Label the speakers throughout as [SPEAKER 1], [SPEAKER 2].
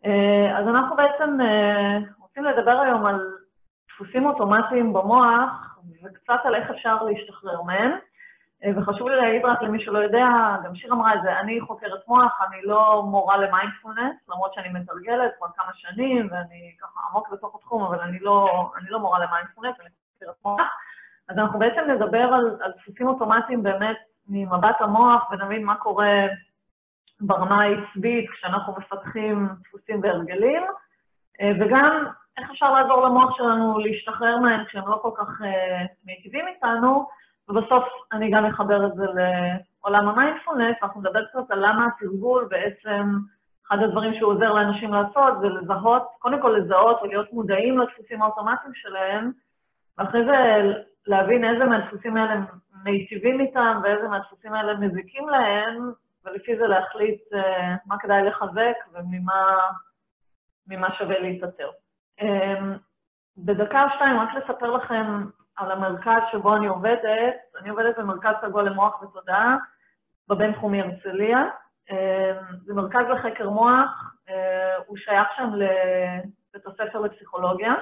[SPEAKER 1] אז אנחנו בעצם רוצים לדבר היום על דפוסים אוטומטיים במוח, וקצת על איך אפשר להשתחרר מהם. וחשוב לי להגיד רק למי שלא יודע, גם שיר אמרה את זה, אני חוקרת מוח, אני לא מורה למיינדפולנס, למרות שאני מתרגלת כבר כמה שנים, ואני ככה עמוק בתוך התחום, אבל אני לא מורה למיינדפולנס, אני חוקרת מוח. אז אנחנו בעצם נדבר על דפוסים אוטומטיים באמת ממבט המוח, ונבין מה קורה ברמה העצבית כשאנחנו מפתחים דפוסים והרגלים, וגם איך אפשר לעזור למוח שלנו להשתחרר מהם כשהם לא כל כך מיטיבים איתנו, ובסוף אני גם אחבר את זה לעולם המיינדפולנס, אנחנו נדבר קצת על למה התרגול בעצם, אחד הדברים שהוא עוזר לאנשים לעשות זה לזהות, קודם כל לזהות ולהיות מודעים לדפוסים האוטומטיים שלהם, ואחרי זה להבין איזה מהדפוסים האלה מיטיבים איתם ואיזה מהדפוסים האלה מזיקים להם, ולפי זה להחליט מה כדאי לחזק וממה שווה להתאתר. בדקה או שתיים רק לספר לכם על המרכז שבו אני עובדת. אני עובדת במרכז סגול למוח ותודעה, בבינתחומי הרצליה. זה מרכז לחקר מוח, הוא שייך שם לבית הספר לפסיכולוגיה.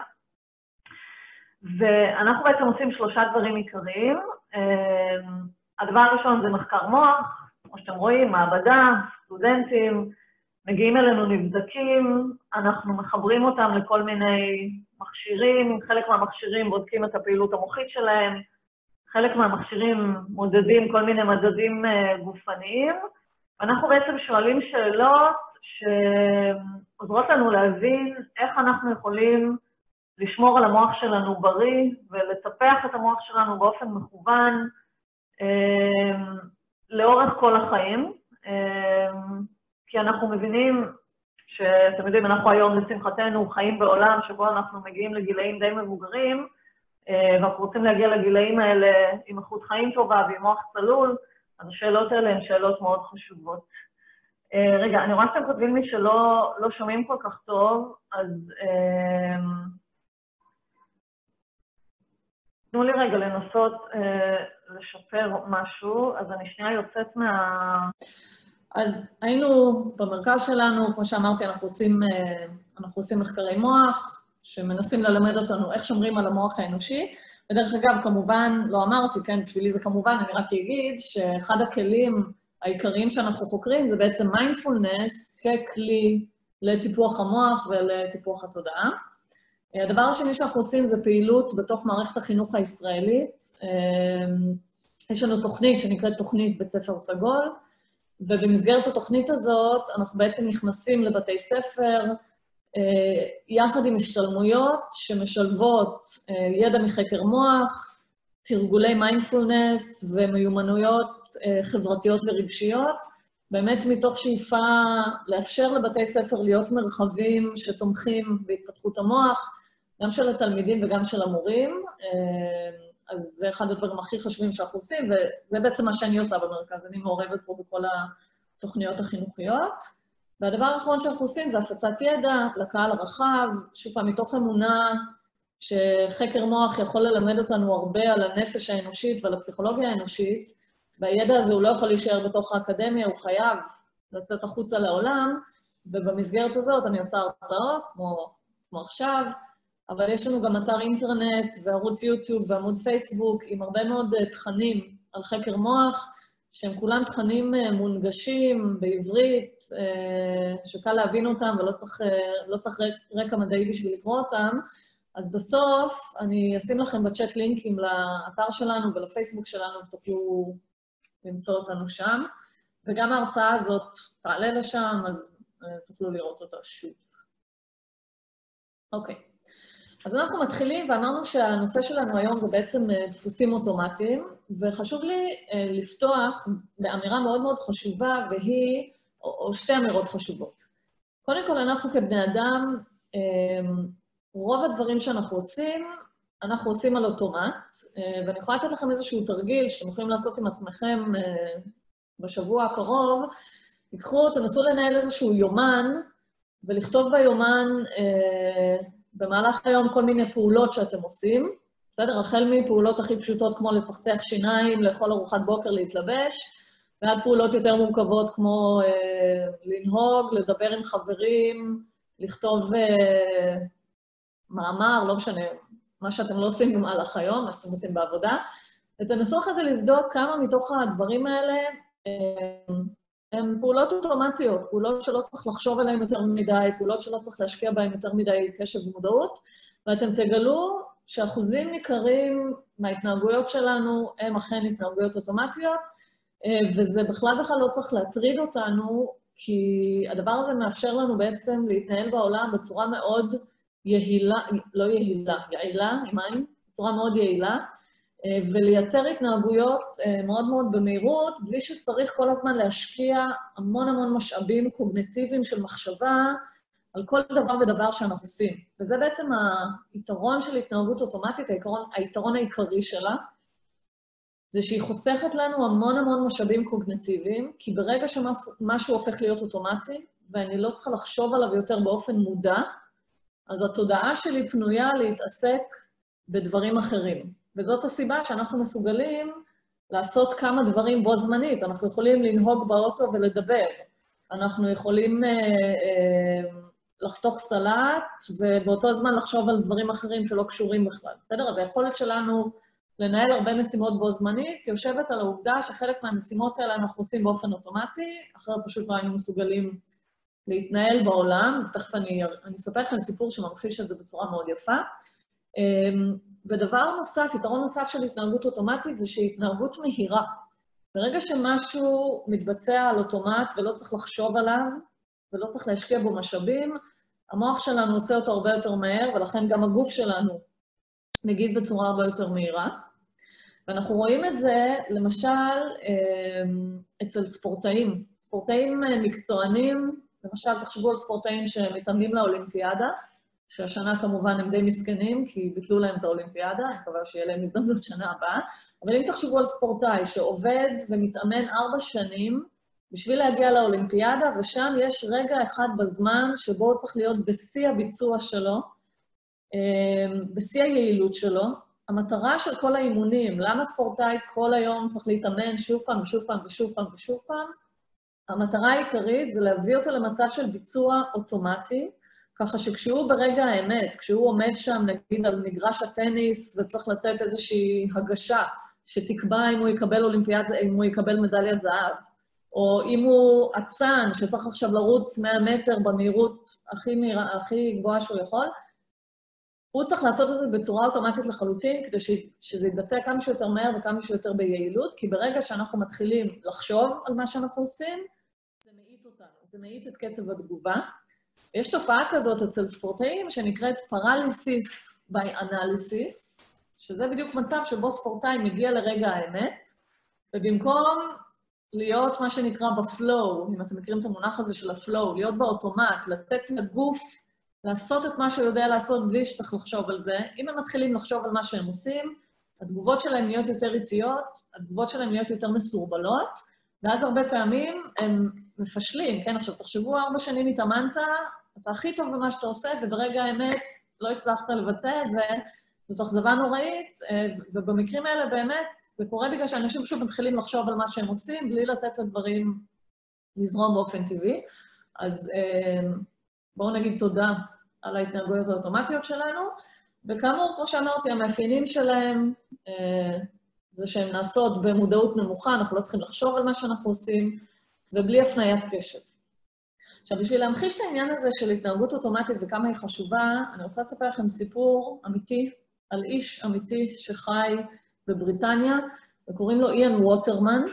[SPEAKER 1] ואנחנו בעצם עושים 3 דברים עיקריים. הדבר הראשון זה מחקר מוח, כמו שאתם רואים, מעבדה, סטודנטים, מגיעים אלינו נבדקים, אנחנו מחברים אותם לכל מיני מכשירים, חלק מהמכשירים בודקים את הפעילות המוחית שלהם, חלק מהמכשירים מודדים כל מיני מדדים גופניים, ואנחנו בעצם שואלים שאלות שעוזרות לנו להבין איך אנחנו יכולים לשמור על המוח שלנו בריא ולטפח את המוח שלנו באופן מכוון לאורך כל החיים. כי אנחנו מבינים שאתם יודעים, אנחנו היום לשמחתנו חיים בעולם שבו אנחנו מגיעים לגילאים די מבוגרים, ואנחנו רוצים להגיע לגילאים האלה עם איכות חיים טובה ועם מוח צלול, אז השאלות האלה הן שאלות מאוד חשובות. רגע, אני רואה שאתם כותבים לי שלא שומעים כל כך טוב, אז תנו לי רגע לנסות לשפר משהו, אז אני שנייה יוצאת
[SPEAKER 2] אז היינו במרכז שלנו, כמו שאמרתי, אנחנו עושים מחקרי מוח, שמנסים ללמד אותנו איך שומרים על המוח האנושי. ודרך אגב, כמובן, לא אמרתי, כן, בשבילי זה כמובן, אני רק אגיד שאחד הכלים העיקריים שאנחנו חוקרים זה בעצם מיינדפולנס ככלי לטיפוח המוח ולטיפוח התודעה. הדבר השני שאנחנו עושים זה פעילות בתוך מערכת החינוך הישראלית. יש לנו תוכנית שנקראת תוכנית בית ספר סגול, ובמסגרת התוכנית הזאת אנחנו בעצם נכנסים לבתי ספר, יחד עם השתלמויות שמשלבות ידע מחקר מוח, תרגולי מיינדפולנס ומיומנויות חברתיות ורגשיות, באמת מתוך שאיפה לאפשר לבתי ספר להיות מרחבים שתומכים בהתפתחות המוח, גם של התלמידים וגם של המורים. אז זה אחד הדברים הכי חשובים שאנחנו עושים, וזה בעצם מה שאני עושה במרכז. אני מעורבת פה בכל התוכניות החינוכיות. והדבר האחרון שאנחנו עושים זה הפצת ידע לקהל הרחב, שוב פעם, מתוך אמונה שחקר מוח יכול ללמד אותנו הרבה על הנפש האנושית ועל הפסיכולוגיה האנושית, והידע הזה הוא לא יכול להישאר בתוך האקדמיה, הוא חייב לצאת החוצה לעולם, ובמסגרת הזאת אני עושה הרצאות, כמו עכשיו, אבל יש לנו גם אתר אינטרנט וערוץ יוטיוב ועמוד פייסבוק עם הרבה מאוד תכנים על חקר מוח, שהם כולם תכנים מונגשים בעברית, שקל להבין אותם ולא צריך רקע מדעי בשביל לקרוא אותם. אז בסוף אני אשים לכם בצ'אט לינקים לאתר שלנו ולפייסבוק שלנו, ותוכלו למצוא אותנו שם. וגם ההרצאה הזאת תעלה לשם, אז תוכלו לראות אותה שוב. אוקיי. אז אנחנו מתחילים ואמרנו שהנושא שלנו היום זה בעצם דפוסים אוטומטיים, וחשוב לי לפתוח באמירה מאוד מאוד חשובה, והיא, או 2 אמירות חשובות. קודם כל, אנחנו כבני אדם, רוב הדברים שאנחנו עושים, אנחנו עושים על אוטומט, ואני יכולה לתת לכם איזשהו תרגיל שאתם יכולים לעשות עם עצמכם בשבוע הקרוב. תנסו לנהל איזשהו יומן, ולכתוב ביומן במהלך היום כל מיני פעולות שאתם עושים, בסדר? החל מפעולות הכי פשוטות כמו לצחצח שיניים, לאכול ארוחת בוקר, להתלבש, ועד פעולות יותר מורכבות כמו לנהוג, לדבר עם חברים, לכתוב מאמר, לא משנה, מה שאתם לא עושים במהלך היום, מה שאתם עושים בעבודה, ותנסו אחרי זה לבדוק כמה מתוך הדברים האלה הן פעולות אוטומטיות, פעולות שלא צריך לחשוב עליהן יותר מדי, פעולות שלא צריך להשקיע בהן יותר מדי קשב ומודעות, ואתם תגלו שאחוזים ניכרים מההתנהגויות שלנו הם אכן התנהגויות אוטומטיות, וזה בכלל לא צריך להטריד אותנו, כי הדבר הזה מאפשר לנו בעצם להתנהל בעולם בצורה מאוד יעילה, לא יעילה, יעילה, עם עין, בצורה מאוד יעילה, ולייצר התנהגויות מאוד מאוד במהירות, בלי שצריך כל הזמן להשקיע המון משאבים קוגניטיביים של מחשבה על כל דבר ודבר שאנחנו עושים. וזה בעצם היתרון של התנהגות אוטומטית, היתרון העיקרי שלה, זה שהיא חוסכת לנו המון משאבים קוגניטיביים, כי ברגע שמשהו הופך להיות אוטומטי, ואני לא צריכה לחשוב עליו יותר באופן מודע, אז התודעה שלי פנויה להתעסק בדברים אחרים. וזאת הסיבה שאנחנו מסוגלים לעשות כמה דברים בו זמנית. אנחנו יכולים לנהוג באוטו ולדבר. אנחנו יכולים לחתוך סלט, ובאותו זמן לחשוב על דברים אחרים שלא קשורים בכלל. בסדר? אז היכולת שלנו לנהל הרבה משימות בו זמנית, יושבת על העובדה שחלק מהמשימות האלה אנחנו עושים באופן אוטומטי, אחרת פשוט לא היינו מסוגלים להתנהל בעולם, ותכף אני אספר לכם סיפור שממחיש את זה בצורה מאוד יפה. ודבר נוסף, יתרון נוסף של התנהגות אוטומטית, זה שהיא התנהגות מהירה. ברגע שמשהו מתבצע על אוטומט ולא צריך לחשוב עליו, ולא צריך להשקיע בו משאבים, המוח שלנו עושה אותו הרבה יותר מהר, ולכן גם הגוף שלנו מגיב בצורה הרבה יותר מהירה. ואנחנו רואים את זה, למשל, אצל ספורטאים. ספורטאים מקצוענים, למשל, תחשבו על ספורטאים שמתאמנים לאולימפיאדה, שהשנה כמובן הם די מסכנים, כי ביטלו להם את האולימפיאדה, אני מקווה שיהיה להם הזדמנות שנה הבאה, אבל אם תחשבו על ספורטאי שעובד ומתאמן 4 שנים, בשביל להגיע לאולימפיאדה, ושם יש רגע אחד בזמן שבו הוא צריך להיות בשיא הביצוע שלו, בשיא היעילות שלו. המטרה של כל האימונים, למה ספורטאי כל היום צריך להתאמן שוב פעם ושוב פעם ושוב פעם ושוב פעם? המטרה העיקרית זה להביא אותו למצב של ביצוע אוטומטי, ככה שכשהוא ברגע האמת, כשהוא עומד שם, נגיד, על מגרש הטניס, וצריך לתת איזושהי הגשה שתקבע אם הוא יקבל אולימפיאדה, אם הוא יקבל מדליית זהב, או אם הוא עצן שצריך עכשיו לרוץ 100 מטר במהירות הכי גבוהה שהוא יכול, הוא צריך לעשות את זה בצורה אוטומטית לחלוטין, כדי שזה יתבצע כמה שיותר מהר וכמה שיותר ביעילות, כי ברגע שאנחנו מתחילים לחשוב על מה שאנחנו עושים, זה מאית אותנו, זה מאית את קצב התגובה. יש תופעה כזאת אצל ספורטאים שנקראת paralysis by analysis, שזה בדיוק מצב שבו ספורטאי מגיע לרגע האמת, ובמקום להיות מה שנקרא בפלואו, אם אתם מכירים את המונח הזה של הפלואו, להיות באוטומט, לתת לגוף לעשות את מה שהוא יודע לעשות בלי שצריך לחשוב על זה, אם הם מתחילים לחשוב על מה שהם עושים, התגובות שלהם נהיות יותר איטיות, התגובות שלהם נהיות יותר מסורבלות, ואז הרבה פעמים הם מפשלים, כן? עכשיו, תחשבו 4 שנים התאמנת, אתה הכי טוב במה שאתה עושה, וברגע האמת לא הצלחת לבצע את זה, זאת אכזבה נוראית, ובמקרים האלה באמת, זה קורה בגלל שאנשים פשוט מתחילים לחשוב על מה שהם עושים, בלי לתת לדברים לזרום באופן טבעי. אז בואו נגיד תודה על ההתנהגויות האוטומטיות שלנו, וכאמור, כמו שאמרתי, המאפיינים שלהם, זה שהן נעשות במודעות נמוכה, אנחנו לא צריכים לחשוב על מה שאנחנו עושים, ובלי הפניית קשב. עכשיו, בשביל להמחיש את העניין הזה של התנהגות אוטומטית וכמה היא חשובה, אני רוצה לספר לכם סיפור אמיתי, על איש אמיתי שחי בבריטניה, וקוראים לו איאן ווטרמן,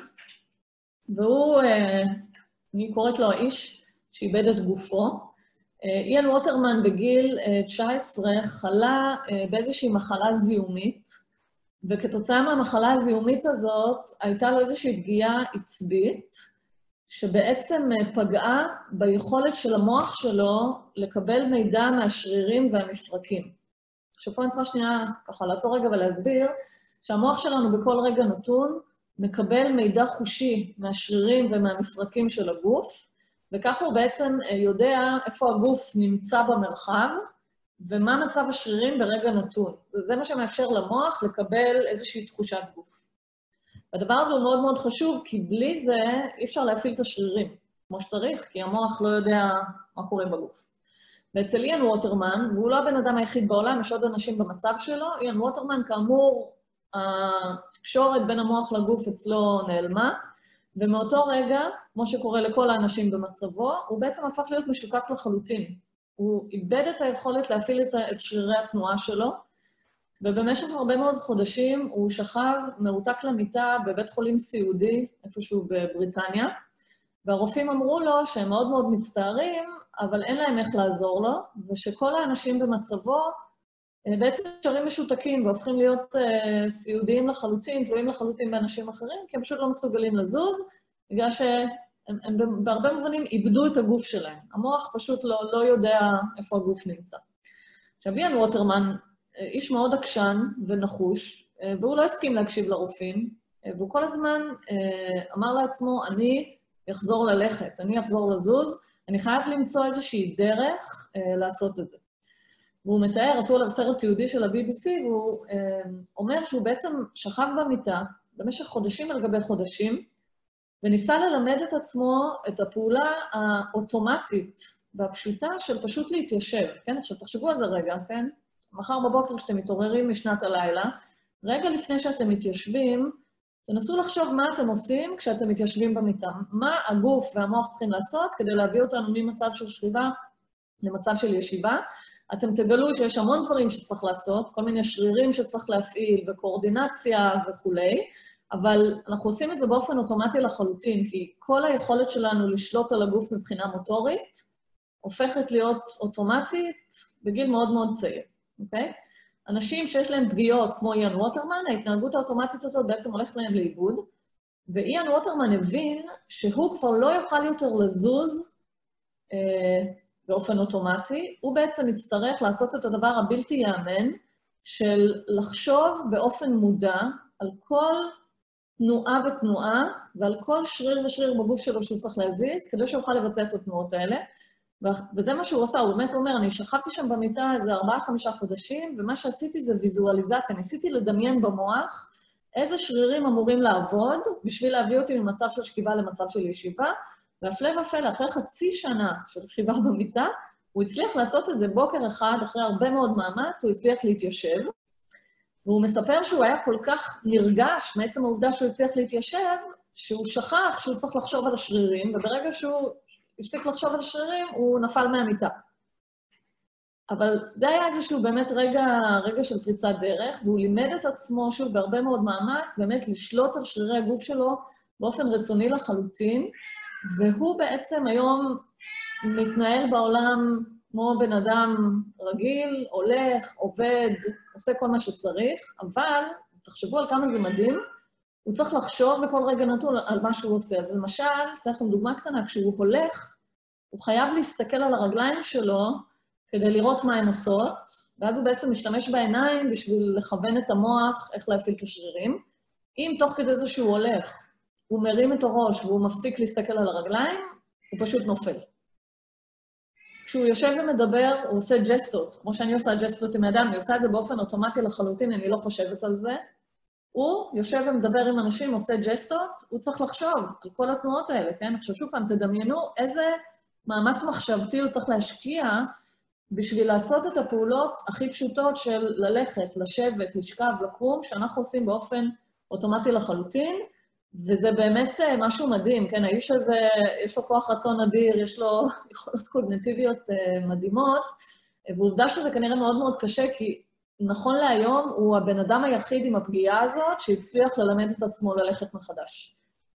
[SPEAKER 2] והוא, אני קוראת לו האיש שאיבד את גופו. איאן ווטרמן בגיל 19 חלה באיזושהי מחלה זיהומית, וכתוצאה מהמחלה הזיהומית הזאת הייתה לו איזושהי פגיעה עצבית, שבעצם פגעה ביכולת של המוח שלו לקבל מידע מהשרירים והמפרקים. עכשיו פה אני צריכה שנייה ככה לעצור רגע ולהסביר שהמוח שלנו בכל רגע נתון מקבל מידע חושי מהשרירים ומהמפרקים של הגוף, וכך הוא בעצם יודע איפה הגוף נמצא במרחב, ומה מצב השרירים ברגע נתון. וזה מה שמאפשר למוח לקבל איזושהי תחושת גוף. והדבר הזה הוא מאוד מאוד חשוב, כי בלי זה אי אפשר להפעיל את השרירים, כמו שצריך, כי המוח לא יודע מה קורה בגוף. ואצל איאן ווטרמן, והוא לא הבן אדם היחיד בעולם, יש עוד אנשים במצב שלו, איאן ווטרמן, כאמור, התקשורת בין המוח לגוף אצלו נעלמה, ומאותו רגע, כמו שקורה לכל האנשים במצבו, הוא בעצם הפך להיות משוקק לחלוטין. הוא איבד את היכולת להפעיל את שרירי התנועה שלו, ובמשך הרבה מאוד חודשים הוא שכב מרותק למיטה בבית חולים סיעודי, איפשהו בבריטניה, והרופאים אמרו לו שהם מאוד מאוד מצטערים, אבל אין להם איך לעזור לו, ושכל האנשים במצבו בעצם נשארים משותקים והופכים להיות סיעודיים לחלוטין, תלויים לחלוטין באנשים אחרים, כי הם פשוט לא מסוגלים לזוז, בגלל שהם בהרבה מובנים איבדו את הגוף שלהם. המוח פשוט לא יודע איפה הגוף נמצא. עכשיו, איאן ווטרמן, איש מאוד עקשן ונחוש, והוא לא הסכים להקשיב לרופאים, והוא כל הזמן אמר לעצמו, אני אחזור ללכת, אני אחזור לזוז, אני חייב למצוא איזושהי דרך לעשות את זה. והוא מתאר, עשו עליו סרט תיעודי של ה-BBC, והוא אומר שהוא בעצם שכב במיטה במשך חודשים על גבי חודשים, וניסה ללמד את עצמו את הפעולה האוטומטית והפשוטה של פשוט להתיישב, כן? עכשיו, תחשבו על זה רגע, כן? מחר בבוקר כשאתם מתעוררים משנת הלילה, רגע לפני שאתם מתיישבים, תנסו לחשוב מה אתם עושים כשאתם מתיישבים במיטה. מה הגוף והמוח צריכים לעשות כדי להביא אותנו ממצב של שכיבה למצב של ישיבה. אתם תגלו שיש המון דברים שצריך לעשות, כל מיני שרירים שצריך להפעיל וקואורדינציה וכולי, אבל אנחנו עושים את זה באופן אוטומטי לחלוטין, כי כל היכולת שלנו לשלוט על הגוף מבחינה מוטורית הופכת להיות אוטומטית בגיל מאוד מאוד צעיר, אוקיי? אנשים שיש להם פגיעות כמו איאן ווטרמן, ההתנהגות האוטומטית הזאת בעצם הולכת להם לאיבוד, ואיאן ווטרמן הבין שהוא כבר לא יוכל יותר לזוז באופן אוטומטי, הוא בעצם יצטרך לעשות את הדבר הבלתי יאמן של לחשוב באופן מודע על כל תנועה ותנועה, ועל כל שריר ושריר בגוף שלו שהוא צריך להזיז, כדי שהוא יוכל לבצע את התנועות האלה. וזה מה שהוא עשה, הוא באמת אומר, אני שכבתי שם במיטה איזה 4-5 חודשים, ומה שעשיתי זה ויזואליזציה, ניסיתי לדמיין במוח איזה שרירים אמורים לעבוד, בשביל להביא אותי ממצב של שכיבה למצב של ישיבה, והפלא ופלא, אחרי חצי שנה של שכיבה במיטה, הוא הצליח לעשות את זה בוקר אחד, אחרי הרבה מאוד מאמץ, הוא הצליח להתיישב, והוא מספר שהוא היה כל כך נרגש מעצם העובדה שהוא הצליח להתיישב, שהוא שכח שהוא צריך לחשוב על השרירים, וברגע שהוא הפסיק לחשוב על השרירים, הוא נפל מהמיטה. אבל זה היה איזשהו באמת רגע של פריצת דרך, והוא לימד את עצמו שוב בהרבה מאוד מאמץ, באמת לשלוט על שרירי הגוף שלו באופן רצוני לחלוטין, והוא בעצם היום מתנהל בעולם כמו בן אדם רגיל, הולך, עובד, עושה כל מה שצריך, אבל, תחשבו על כמה זה מדהים, הוא צריך לחשוב בכל רגע נתון על מה שהוא עושה. אז למשל, אתן לכם דוגמה קטנה, כשהוא הולך, הוא חייב להסתכל על הרגליים שלו כדי לראות מה הן עושות, ואז הוא בעצם משתמש בעיניים בשביל לכוון את המוח, איך להפעיל את השרירים. אם תוך כדי זה שהוא הולך, הוא מרים את הראש והוא מפסיק להסתכל על הרגליים, הוא פשוט נופל. כשהוא יושב ומדבר, הוא עושה ג'סטות, כמו שאני עושה ג'סטות עם אדם, אני עושה את זה באופן אוטומטי לחלוטין, אני לא חושבת על זה. הוא יושב ומדבר עם אנשים, עושה ג'סטות, הוא צריך לחשוב על כל התנועות האלה, כן? עכשיו שוב פעם, תדמיינו איזה מאמץ מחשבתי הוא צריך להשקיע בשביל לעשות את הפעולות הכי פשוטות של ללכת, לשבת, לשכב, לקום, שאנחנו עושים באופן אוטומטי לחלוטין, וזה באמת משהו מדהים, כן? האיש הזה, יש לו כוח רצון אדיר, יש לו יכולות קוגניטיביות מדהימות, ועובדה שזה כנראה מאוד מאוד קשה, כי נכון להיום הוא הבן אדם היחיד עם הפגיעה הזאת שהצליח ללמד את עצמו ללכת מחדש.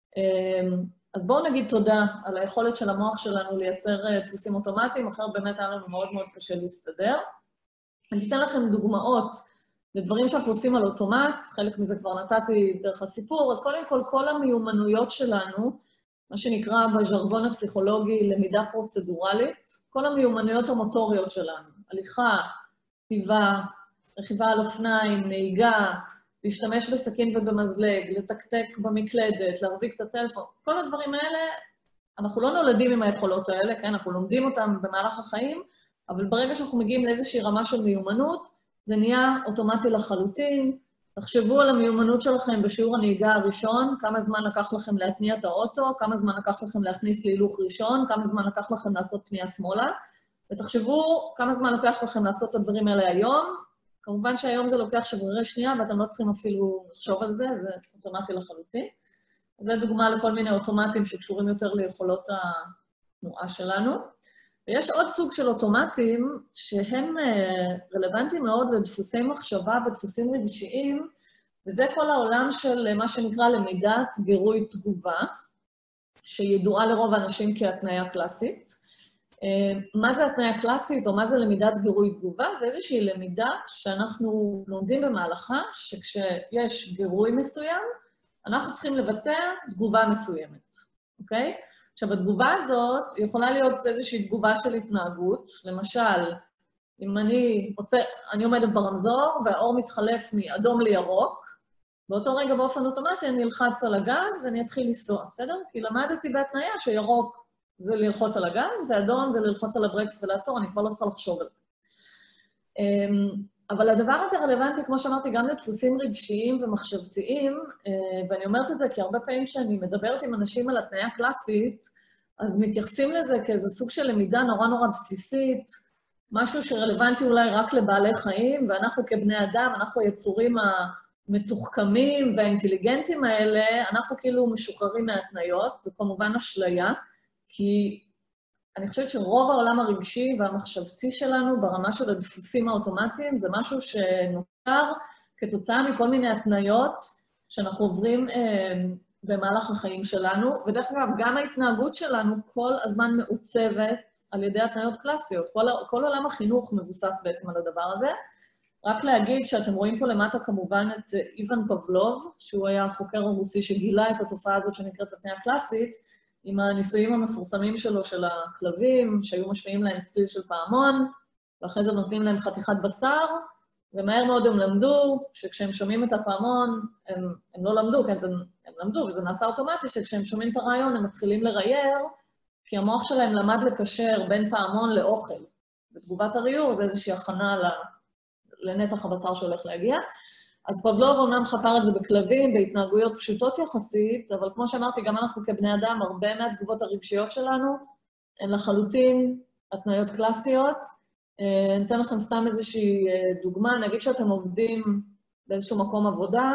[SPEAKER 2] אז בואו נגיד תודה על היכולת של המוח שלנו לייצר דפוסים אוטומטיים, אחר באמת היה לנו מאוד מאוד קשה להסתדר. אני אתן לכם דוגמאות לדברים שאנחנו עושים על אוטומט, חלק מזה כבר נתתי דרך הסיפור, אז קודם כל, כל המיומנויות שלנו, מה שנקרא בז'רגון הפסיכולוגי למידה פרוצדורלית, כל המיומנויות המוטוריות שלנו, הליכה, כתיבה, רכיבה על אופניים, נהיגה, להשתמש בסכין ובמזלג, לתקתק במקלדת, להחזיק את הטלפון, כל הדברים האלה, אנחנו לא נולדים עם היכולות האלה, כן? אנחנו לומדים אותם במהלך החיים, אבל ברגע שאנחנו מגיעים לאיזושהי רמה של מיומנות, זה נהיה אוטומטי לחלוטין. תחשבו על המיומנות שלכם בשיעור הנהיגה הראשון, כמה זמן לקח לכם להתניע את האוטו, כמה זמן לקח לכם להכניס להילוך ראשון, כמה זמן לקח לכם לעשות פנייה שמאלה. ותחשבו כמה זמן לוקח לכם לעשות את הדברים האלה היום. כמובן שהיום זה לוקח שברירי שנייה, ואתם לא צריכים אפילו לחשוב על זה, זה אוטומטי לחלוטין. זו דוגמה לכל מיני אוטומטים שקשורים יותר ליכולות התנועה שלנו. ויש עוד סוג של אוטומטים שהם רלוונטיים מאוד לדפוסי מחשבה ודפוסים רגשיים, וזה כל העולם של מה שנקרא למידת גירוי תגובה, שידועה לרוב האנשים כהתניה קלאסית. מה זה התניה קלאסית או מה זה למידת גירוי תגובה? זה איזושהי למידה שאנחנו לומדים במהלכה, שכשיש גירוי מסוים, אנחנו צריכים לבצע תגובה מסוימת, אוקיי? עכשיו, התגובה הזאת יכולה להיות איזושהי תגובה של התנהגות, למשל, אם אני עומדת ברמזור והאור מתחלף מאדום לירוק, באותו רגע באופן אוטומטי אני אלחץ על הגז ואני אתחיל לנסוע, בסדר? כי למדתי בהתניה שירוק זה ללחוץ על הגז, ואדום זה ללחוץ על הברקס ולעצור, אני כבר לא צריכה לחשוב על זה. אבל הדבר הזה רלוונטי, כמו שאמרתי, גם לדפוסים רגשיים ומחשבתיים, ואני אומרת את זה כי הרבה פעמים כשאני מדברת עם אנשים על התניה קלאסית, אז מתייחסים לזה כאיזה סוג של למידה נורא נורא בסיסית, משהו שרלוונטי אולי רק לבעלי חיים, ואנחנו כבני אדם, אנחנו היצורים המתוחכמים והאינטליגנטים האלה, אנחנו כאילו משוחררים מהתניות, זו כמובן אשליה, כי אני חושבת שרוב העולם הרגשי והמחשבתי שלנו ברמה של הדפוסים האוטומטיים, זה משהו שנותר כתוצאה מכל מיני התניות שאנחנו עוברים במהלך החיים שלנו, ודרך אגב, גם ההתנהגות שלנו כל הזמן מעוצבת על ידי התניות קלאסיות. כל עולם החינוך מבוסס בעצם על הדבר הזה. רק להגיד שאתם רואים פה למטה כמובן את איוון פבלוב, שהוא היה החוקר הרוסי שגילה את התופעה הזאת שנקראת התניה קלאסית, עם הניסויים המפורסמים שלו של הכלבים, שהיו משמיעים להם צליל של פעמון, ואחרי זה נותנים להם חתיכת בשר, ומהר מאוד הם למדו שכשהם שומעים את הפעמון, הם לא למדו, כן, הם למדו, וזה נעשה אוטומטי, שכשהם שומעים את הרעיון הם מתחילים לרייר, כי המוח שלהם למד לקשר בין פעמון לאוכל. בתגובת הריור זה איזושהי הכנה לנתח הבשר שהולך להגיע. אז פבלוב אומנם חקר את זה בכלבים, בהתנהגויות פשוטות יחסית, אבל כמו שאמרתי, גם אנחנו כבני אדם, הרבה מהתגובות הרגשיות שלנו, הן לחלוטין התניות קלאסיות. ניתן לכם סתם איזושהי דוגמה, נגיד שאתם עובדים באיזשהו מקום עבודה,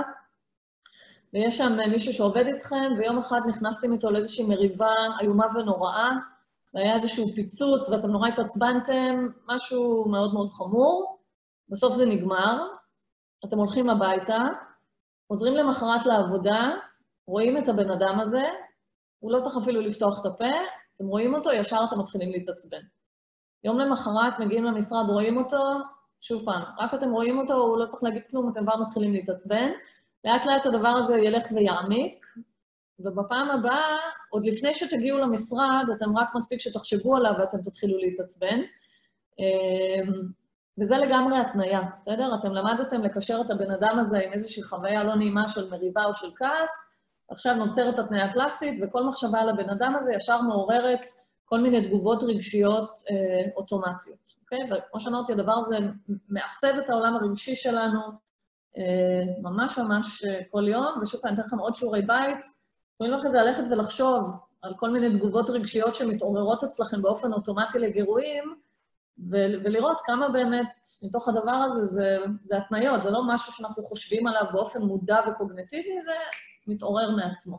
[SPEAKER 2] ויש שם מישהו שעובד איתכם, ויום אחד נכנסתם איתו לאיזושהי מריבה איומה ונוראה, והיה איזשהו פיצוץ, ואתם נורא התעצבנתם, משהו מאוד מאוד חמור, בסוף זה נגמר, אתם הולכים הביתה, חוזרים למחרת לעבודה, רואים את הבן אדם הזה, הוא לא צריך אפילו לפתוח את הפה, אתם רואים אותו, ישר אתם מתחילים להתעצבן. יום למחרת מגיעים למשרד, רואים אותו, שוב פעם, רק אתם רואים אותו, הוא לא צריך להגיד כלום, אתם כבר מתחילים להתעצבן, לאט לאט הדבר הזה ילך ויעמיק, ובפעם הבאה, עוד לפני שתגיעו למשרד, אתם רק מספיק שתחשבו עליו ואתם תתחילו להתעצבן. וזה לגמרי התניה, בסדר? אתם למדתם לקשר את הבן אדם הזה עם איזושהי חוויה לא נעימה של מריבה או של כעס, עכשיו נוצרת התניה קלאסית, וכל מחשבה על הבן אדם הזה ישר מעוררת כל מיני תגובות רגשיות אוטומטיות, אוקיי? וכמו שאמרתי, הדבר הזה מעצב את העולם הרגשי שלנו ממש ממש כל יום, ושוב פעם, אני אתן לכם עוד שיעורי בית, יכולים לך את זה ללכת ולחשוב על כל מיני תגובות רגשיות שמתעוררות אצלכם באופן אוטומטי לגירויים, ולראות כמה באמת מתוך הדבר הזה זה התניות, זה לא משהו שאנחנו חושבים עליו באופן מודע וקוגניטיבי, זה מתעורר מעצמו.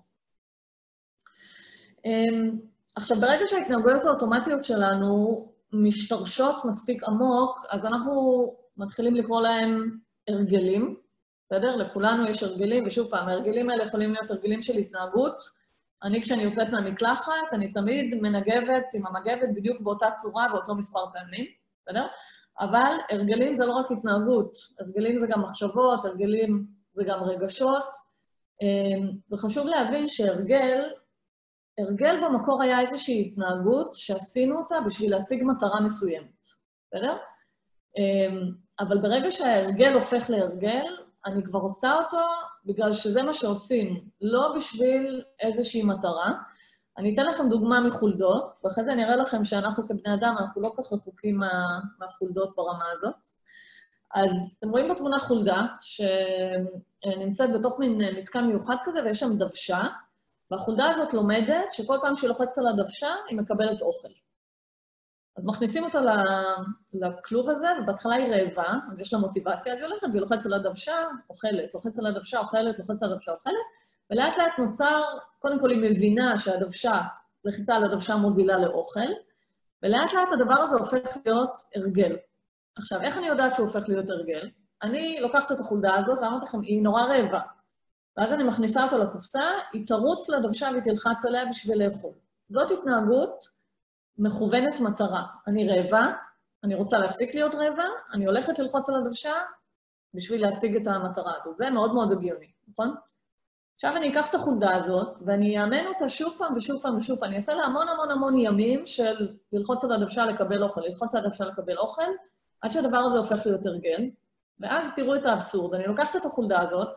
[SPEAKER 2] עכשיו, ברגע שההתנהגויות האוטומטיות שלנו משתרשות מספיק עמוק, אז אנחנו מתחילים לקרוא להם הרגלים, בסדר? לכולנו יש הרגלים, ושוב פעם, ההרגלים האלה יכולים להיות הרגלים של התנהגות. אני, כשאני יוצאת מהמקלחת, אני תמיד מנגבת עם המגבת בדיוק באותה צורה, באותו מספר פעמים, בסדר? אבל הרגלים זה לא רק התנהגות, הרגלים זה גם מחשבות, הרגלים זה גם רגשות, וחשוב להבין הרגל במקור היה איזושהי התנהגות שעשינו אותה בשביל להשיג מטרה מסוימת, בסדר? אבל ברגע שההרגל הופך להרגל, אני כבר עושה אותו בגלל שזה מה שעושים, לא בשביל איזושהי מטרה. אני אתן לכם דוגמה מחולדות, ואחרי זה אני אראה לכם שאנחנו כבני אדם, אנחנו לא כך רחוקים מהחולדות ברמה הזאת. אז אתם רואים בתמונה חולדה, שנמצאת בתוך מין מתקן מיוחד כזה, ויש שם דוושה, והחולדה הזאת לומדת שכל פעם שהיא לוחצת על הדוושה, היא מקבלת אוכל. אז מכניסים אותו לכלוב הזה, ובהתחלה היא רעבה, אז יש לה מוטיבציה, אז היא הולכת והיא לוחצת על הדוושה, אוכלת, לוחצת על הדוושה, אוכלת, לוחצת על הדוושה, אוכלת, ולאט לאט נוצר, קודם כל היא מבינה שהדוושה, לחיצה על הדוושה מובילה לאוכל, ולאט לאט הדבר הזה הופך להיות הרגל. עכשיו, איך אני יודעת שהוא הופך להיות הרגל? אני לוקחת את החולדה הזאת, ואמרתי לכם, היא נורא רעבה. ואז אני מכניסה אותו לקופסה, היא תרוץ לדוושה והיא תלחץ עליה בשביל לאכול. זאת התנהגות מכוונת מטרה. אני רעבה, אני רוצה להפסיק להיות רעבה, אני הולכת ללחוץ על הדוושה בשביל להשיג את המטרה הזאת. זה מאוד מאוד הגיוני, נכון? עכשיו אני אקח את החולדה הזאת, ואני אאמן אותה שוב פעם ושוב פעם ושוב פעם. אני אעשה לה המון המון המון ימים של ללחוץ על הדוושה לקבל אוכל, ללחוץ על הדוושה לקבל אוכל, עד שהדבר הזה הופך להיות הרגל. ואז תראו את האבסורד. אני לוקחת את החולדה הזאת,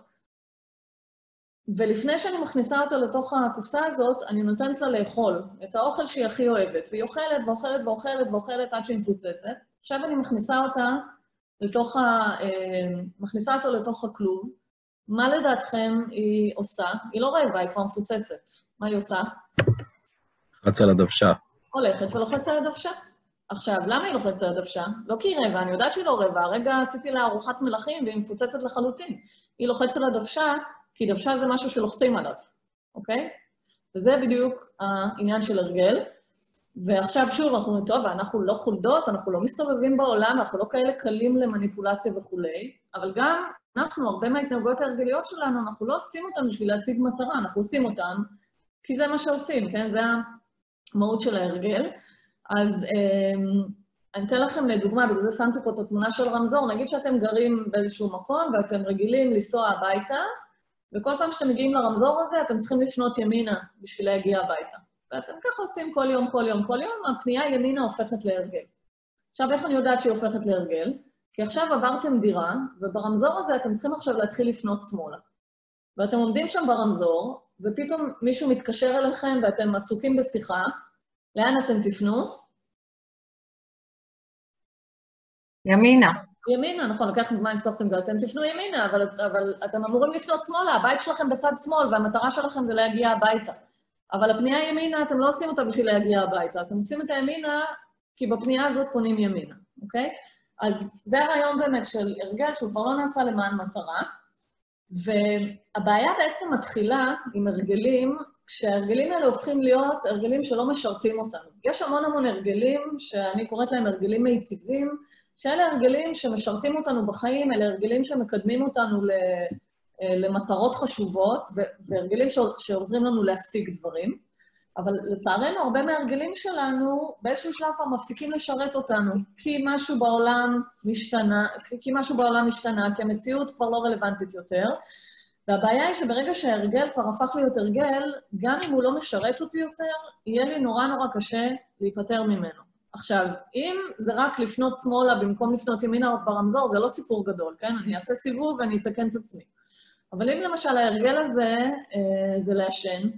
[SPEAKER 2] ולפני שאני מכניסה אותה לתוך הקופסה הזאת, אני נותנת לה לאכול את האוכל שהיא הכי אוהבת, והיא אוכלת ואוכלת ואוכלת ואוכלת עד שהיא מפוצצת. עכשיו אני מכניסה אותו לתוך הכלוב. מה לדעתכם היא עושה? היא לא רעבה, היא כבר מפוצצת. מה היא עושה?
[SPEAKER 3] לוחצת על הדוושה.
[SPEAKER 2] הולכת ולוחצת על הדוושה. עכשיו, למה היא לוחצת על הדוושה? לא כי היא רעבה, אני יודעת שהיא לא רעבה, הרגע עשיתי לה ארוחת מלחים והיא מפוצצת לחלוטין. היא לוחצת על הדוושה, כי דוושה זה משהו שלוחצים עליו, אוקיי? וזה בדיוק העניין של הרגל. ועכשיו שוב, אנחנו אומרים, טוב, אנחנו לא חולדות, אנחנו לא מסתובבים בעולם, אנחנו לא כאלה קלים למניפולציה וכולי, אבל גם אנחנו, הרבה מההתנהגויות ההרגליות שלנו, אנחנו לא עושים אותם בשביל להשיג מטרה, אנחנו עושים אותם כי זה מה שעושים, כן? זה המהות של ההרגל. אז אני אתן לכם לדוגמה, בגלל זה שמתי פה את התמונה של רמזור, נגיד שאתם גרים באיזשהו מקום ואתם רגילים לנסוע הביתה, וכל פעם שאתם מגיעים לרמזור הזה, אתם צריכים לפנות ימינה בשביל להגיע הביתה. ואתם ככה עושים כל יום, כל יום, כל יום, הפנייה ימינה הופכת להרגל. עכשיו, איך אני יודעת שהיא הופכת להרגל? כי עכשיו עברתם דירה, וברמזור הזה אתם צריכים עכשיו להתחיל לפנות שמאלה. ואתם עומדים שם ברמזור, ופתאום מישהו מתקשר אליכם ואתם עסוקים בשיחה, לאן אתם תפנו?
[SPEAKER 4] ימינה.
[SPEAKER 2] ימינה, נכון, לקח זמן לפתוח את המגע, אתם תפנו ימינה, אבל אתם אמורים לפנות שמאלה, הבית שלכם בצד שמאל, והמטרה שלכם זה להגיע הביתה. אבל הפנייה ימינה, אתם לא עושים אותה בשביל להגיע הביתה, אתם עושים את הימינה, כי בפנייה הזאת פונים ימינה, אוקיי? אז זה הרעיון באמת של הרגל, שהוא כבר לא נעשה למען מטרה, והבעיה בעצם מתחילה עם הרגלים, כשההרגלים האלה הופכים להיות הרגלים שלא משרתים אותנו. יש המון המון הרגלים, שאני קוראת להם הרגלים מיטיבים, שאלה הרגלים שמשרתים אותנו בחיים, אלה הרגלים שמקדמים אותנו למטרות חשובות, והרגלים שעוזרים לנו להשיג דברים. אבל לצערנו, הרבה מההרגלים שלנו, באיזשהו שלב כבר מפסיקים לשרת אותנו, כי משהו בעולם משתנה, כי המציאות כבר לא רלוונטית יותר. והבעיה היא שברגע שההרגל כבר הפך להיות הרגל, גם אם הוא לא משרת אותי יותר, יהיה לי נורא נורא קשה להיפטר ממנו. עכשיו, אם זה רק לפנות שמאלה במקום לפנות ימינה ברמזור, זה לא סיפור גדול, כן? אני אעשה סיבוב ואני אתקן את עצמי. אבל אם למשל ההרגל הזה זה לעשן,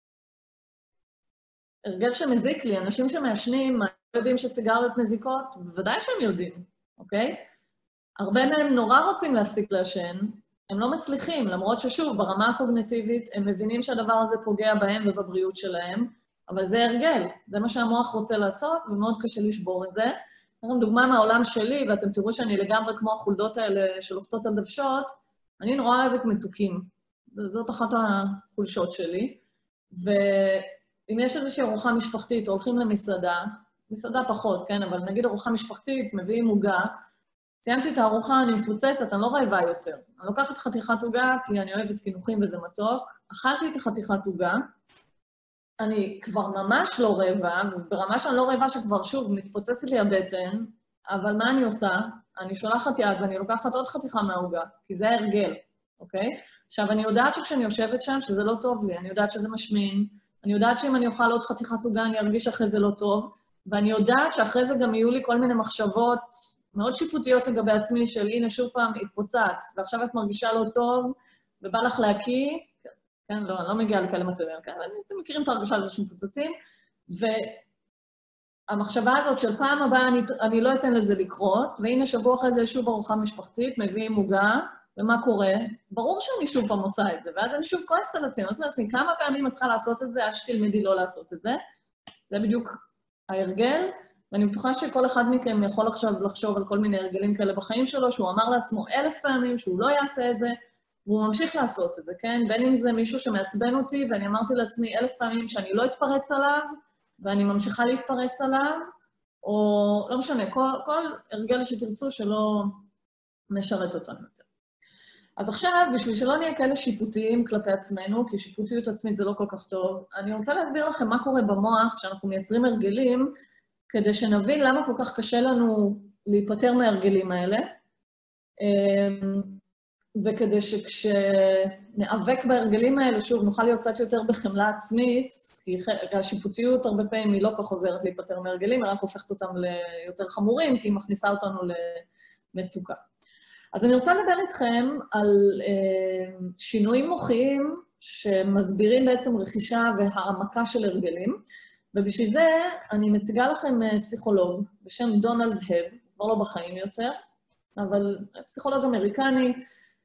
[SPEAKER 2] הרגל שמזיק לי, אנשים שמעשנים, יודעים שסיגריות מזיקות, בוודאי שהם יודעים, אוקיי? הרבה מהם נורא רוצים להפסיק לעשן, הם לא מצליחים, למרות ששוב, ברמה הקוגניטיבית, הם מבינים שהדבר הזה פוגע בהם ובבריאות שלהם, אבל זה הרגל, זה מה שהמוח רוצה לעשות, ומאוד קשה לשבור את זה. לכם דוגמה מהעולם שלי, ואתם תראו שאני לגמרי כמו החולדות האלה שלוחצות על דוושות, אני נורא אוהבת מתוקים. זאת אחת החולשות שלי. ואם יש איזושהי ארוחה משפחתית, הולכים למסעדה, מסעדה פחות, כן? אבל נגיד ארוחה משפחתית, מביאים עוגה, סיימתי את הארוחה, אני מפוצצת, אני לא רעבה יותר. אני לוקחת חתיכת עוגה, כי אני אוהבת קינוחים וזה מתוק, אכלתי את החתיכת עוגה, אני כבר ממש לא רעבה, וברמה שאני לא רעבה שכבר שוב מתפוצצת לי הבטן, אבל מה אני עושה? אני שולחת יד ואני לוקחת עוד חתיכה מהעוגה, כי זה הרגל, אוקיי? עכשיו, אני יודעת שכשאני יושבת שם, שזה לא טוב לי, אני יודעת שזה משמין, אני יודעת שאם אני אוכל עוד חתיכת עוגה, אני ארגיש אחרי זה לא טוב, ואני יודעת שאחרי זה גם יהיו לי כל מיני מחשבות מאוד שיפוטיות לגבי עצמי, של הנה שוב פעם התפוצץ, ועכשיו את מרגישה לא טוב, ובא לך להקיא, כן, לא, אני לא מגיעה לכאלה מצבים, כן, אתם מכירים את ההרגשה הזו שמפוצצים, והמחשבה הזאת של פעם הבאה אני לא אתן לזה לקרות, והנה שבוע אחרי זה שוב ארוחה משפחתית, מביאים עוגה, ומה קורה? ברור שאני שוב פעם עושה את זה, ואז אני שוב כועסת על עצמי, אני אומרת לעצמי, כמה פעמים את צריכה לעשות את זה, עד שתלמדי לא לעשות את זה. זה בדיוק ההרגל, ואני בטוחה שכל אחד מכם יכול עכשיו לחשוב על כל מיני הרגלים כאלה בחיים שלו, שהוא אמר לעצמו 1000 פעמים שהוא לא יעשה את זה, והוא ממשיך לעשות את זה, כן? בין אם זה מישהו שמעצבן אותי, ואני אמרתי לעצמי 1000 פעמים שאני לא אתפרץ עליו, ואני ממשיכה להתפרץ עליו, או לא משנה, כל הרגל שתרצו שלא משרת אותנו יותר. אז עכשיו, בשביל שלא נהיה כאלה שיפוטיים כלפי עצמנו, כי שיפוטיות עצמית זה לא כל כך טוב, אני רוצה להסביר לכם מה קורה במוח כשאנחנו מייצרים הרגלים, כדי שנבין למה כל כך קשה לנו להיפטר מההרגלים האלה, וכדי שכשנאבק בהרגלים האלה, שוב, נוכל להיות קצת יותר בחמלה עצמית, כי השיפוטיות הרבה פעמים היא לא כך עוזרת להיפטר מההרגלים, היא רק הופכת אותם ליותר חמורים, כי היא מכניסה אותנו למצוקה. אז אני רוצה לדבר איתכם על שינויים מוחיים שמסבירים בעצם רכישה והעמקה של הרגלים, ובשביל זה אני מציגה לכם פסיכולוג בשם דונלד הב, כבר לא בחיים יותר, אבל פסיכולוג אמריקני,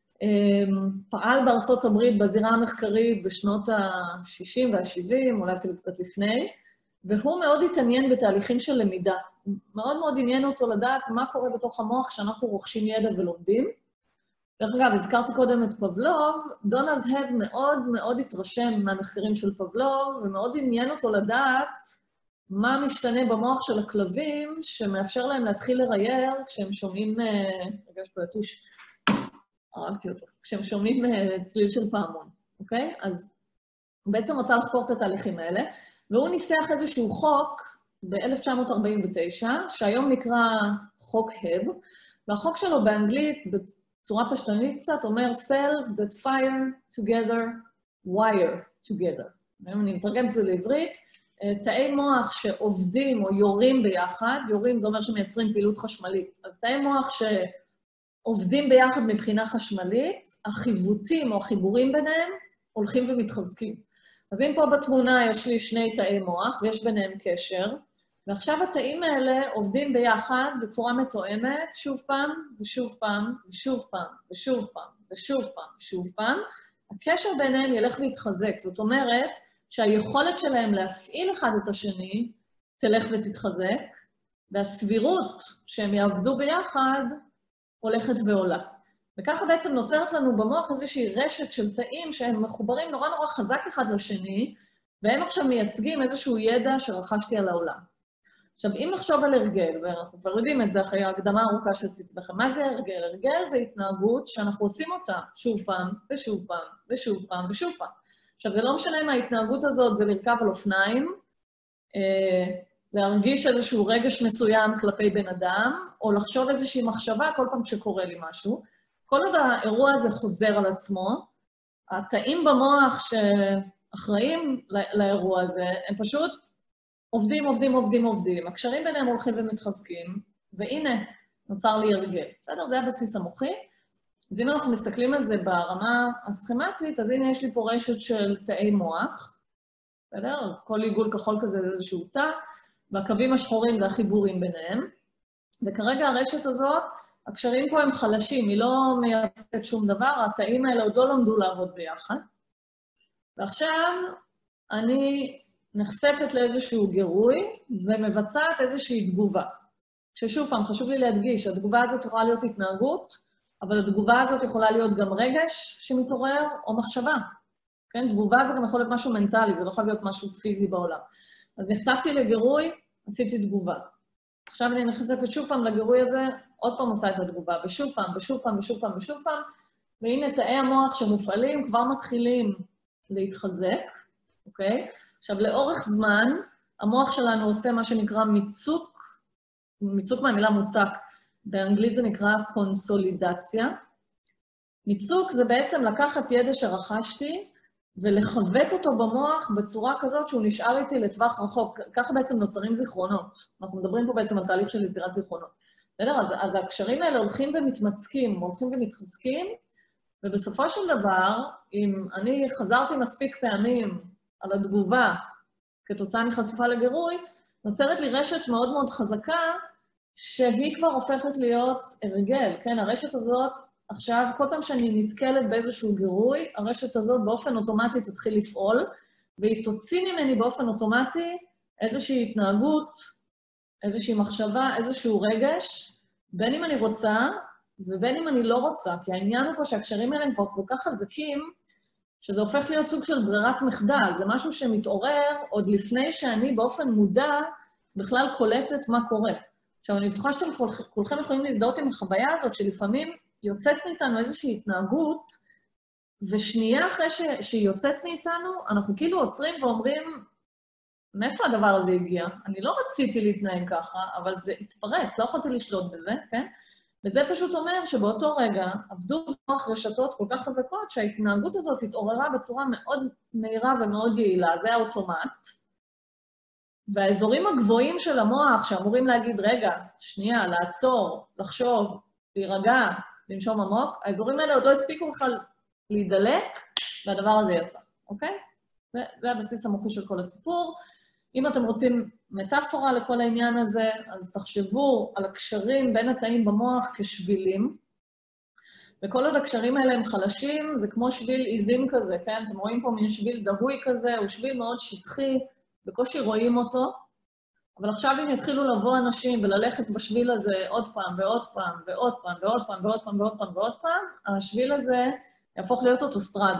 [SPEAKER 2] פעל בארצות הברית בזירה המחקרית בשנות ה-60 וה-70, אולי אפילו קצת לפני, והוא מאוד התעניין בתהליכים של למידה. מאוד מאוד עניין אותו לדעת מה קורה בתוך המוח כשאנחנו רוכשים ידע ולומדים. דרך אגב, הזכרתי קודם את פבלוב, דונלד הב מאוד מאוד התרשם מהמחקרים של פבלוב, ומאוד עניין אותו לדעת מה משתנה במוח של הכלבים, שמאפשר להם להתחיל לרייר כשהם שומעים, רגע, יש פה יתוש, הרגתי אותו, כשהם שומעים צליל של פעמון, אוקיי? אז הוא בעצם רצה לחקור את התהליכים האלה, והוא ניסח איזשהו חוק ב-1949, שהיום נקרא חוק הב, והחוק שלו באנגלית, בצורה פשטנית קצת, אומר cells that fire together, wire together. אני מתרגם את זה לעברית, תאי מוח שעובדים או יורים ביחד, יורים זה אומר שמייצרים פעילות חשמלית, אז תאי מוח שעובדים ביחד מבחינה חשמלית, החיווטים או החיבורים ביניהם הולכים ומתחזקים. אז אם פה בתמונה יש לי שני תאי מוח ויש ביניהם קשר, ועכשיו התאים האלה עובדים ביחד בצורה מתואמת, שוב פעם, ושוב פעם, ושוב פעם, ושוב פעם, ושוב פעם, ושוב פעם, הקשר ביניהם ילך ויתחזק. זאת אומרת שהיכולת שלהם להפעיל אחד את השני תלך ותתחזק, והסבירות שהם יעבדו ביחד הולכת ועולה. וככה בעצם נוצרת לנו במוח איזושהי רשת של תאים שהם מחוברים נורא נורא חזק אחד לשני, והם עכשיו מייצגים איזשהו ידע שרכשתי על העולם. עכשיו, אם נחשוב על הרגל, ואנחנו כבר יודעים את זה אחרי ההקדמה הארוכה שעשיתי לכם, מה זה הרגל? הרגל זה התנהגות שאנחנו עושים אותה שוב פעם, ושוב פעם, ושוב פעם, ושוב פעם. עכשיו, זה לא משנה אם ההתנהגות הזאת זה לרכב על אופניים, להרגיש איזשהו רגש מסוים כלפי בן אדם, או לחשוב איזושהי מחשבה כל פעם שקורה לי משהו. כל עוד האירוע הזה חוזר על עצמו, התאים במוח שאחראים לאירוע הזה, הם פשוט עובדים, עובדים, עובדים, עובדים. הקשרים ביניהם הולכים ומתחזקים, והנה, נוצר לי הרגל. בסדר? זה הבסיס המוחי. אז אם אנחנו מסתכלים על זה ברמה הסכמטית, אז הנה יש לי פה רשת של תאי מוח. בסדר? אז כל עיגול כחול כזה זה איזשהו תא, והקווים השחורים זה החיבורים ביניהם. וכרגע הרשת הזאת, הקשרים פה הם חלשים, היא לא מייצגת שום דבר, התאים האלה עוד לא למדו לעבוד ביחד. ועכשיו אני נחשפת לאיזשהו גירוי ומבצעת איזושהי תגובה. ששוב פעם, חשוב לי להדגיש, התגובה הזאת יכולה להיות התנהגות, אבל התגובה הזאת יכולה להיות גם רגש שמתעורר או מחשבה. כן? תגובה זה גם יכול להיות משהו מנטלי, זה לא יכול להיות משהו פיזי בעולם. אז נחשפתי לגירוי, עשיתי תגובה. עכשיו אני נחשפת שוב פעם לגירוי הזה, עוד פעם עושה את התגובה, ושוב פעם, ושוב פעם, ושוב פעם, ושוב פעם, והנה תאי המוח שמופעלים כבר מתחילים להתחזק, אוקיי? עכשיו, לאורך זמן, המוח שלנו עושה מה שנקרא מיצוק, מיצוק מהמילה מוצק, באנגלית זה נקרא קונסולידציה. מיצוק זה בעצם לקחת ידע שרכשתי, ולחוות אותו במוח בצורה כזאת שהוא נשאר איתי לטווח רחוק. ככה בעצם נוצרים זיכרונות. אנחנו מדברים פה בעצם על תהליך של יצירת זיכרונות. בסדר? אז הקשרים האלה הולכים ומתמצקים, הולכים ומתחזקים, ובסופו של דבר, אם אני חזרתי מספיק פעמים על התגובה כתוצאה מחשיפה לגירוי, נוצרת לי רשת מאוד מאוד חזקה, שהיא כבר הופכת להיות הרגל. כן, הרשת הזאת, עכשיו, כל פעם שאני נתקלת באיזשהו גירוי, הרשת הזאת באופן אוטומטי תתחיל לפעול, והיא תוציא ממני באופן אוטומטי איזושהי התנהגות איזושהי מחשבה, איזשהו רגש, בין אם אני רוצה ובין אם אני לא רוצה, כי העניין הוא פה שהקשרים האלה הם כבר כל כך חזקים, שזה הופך להיות סוג של ברירת מחדל, זה משהו שמתעורר עוד לפני שאני באופן מודע בכלל קולטת מה קורה. עכשיו, אני בטוחה שאתם כולכם יכולים להזדהות עם החוויה הזאת, שלפעמים יוצאת מאיתנו איזושהי התנהגות, ושנייה אחרי שהיא יוצאת מאיתנו, אנחנו כאילו עוצרים ואומרים, מאיפה הדבר הזה הגיע? אני לא רציתי להתנהג ככה, אבל זה התפרץ, לא יכולתי לשלוט בזה, כן? וזה פשוט אומר שבאותו רגע עבדו במוח רשתות כל כך חזקות, שההתנהגות הזאת התעוררה בצורה מאוד מהירה ומאוד יעילה, זה האוטומט. והאזורים הגבוהים של המוח שאמורים להגיד, רגע, שנייה, לעצור, לחשוב, להירגע, לנשום עמוק, האזורים האלה עוד לא הספיקו בכלל להידלק, והדבר הזה יצא, אוקיי? זה הבסיס המוחי של כל הסיפור. אם אתם רוצים מטאפורה לכל העניין הזה, אז תחשבו על הקשרים בין התאים במוח כשבילים, וכל עוד הקשרים האלה הם חלשים, זה כמו שביל עיזים כזה, כן? אתם רואים פה מין שביל דהוי כזה, הוא שביל מאוד שטחי, בקושי רואים אותו, אבל עכשיו אם יתחילו לבוא אנשים וללכת בשביל הזה עוד פעם ועוד פעם ועוד פעם ועוד פעם ועוד פעם ועוד פעם ועוד פעם, השביל הזה יהפוך להיות אוטוסטרדה.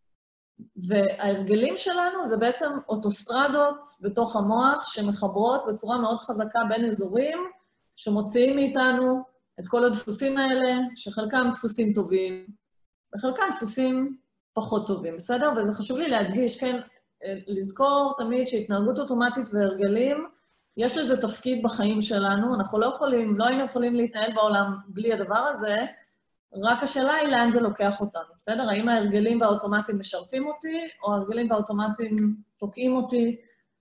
[SPEAKER 2] וההרגלים שלנו זה בעצם אוטוסטרדות בתוך המוח שמחברות בצורה מאוד חזקה בין אזורים שמוציאים מאיתנו את כל הדפוסים האלה, שחלקם דפוסים טובים, וחלקם דפוסים פחות טובים, בסדר? וזה חשוב לי להדגיש, כן, לזכור תמיד שהתנהגות אוטומטית והרגלים, יש לזה תפקיד בחיים שלנו, אנחנו לא היינו יכולים להתנהל בעולם בלי הדבר הזה, רק השאלה היא לאן זה לוקח אותנו, בסדר? האם ההרגלים והאוטומטים משרתים אותי, או ההרגלים והאוטומטים תוקעים אותי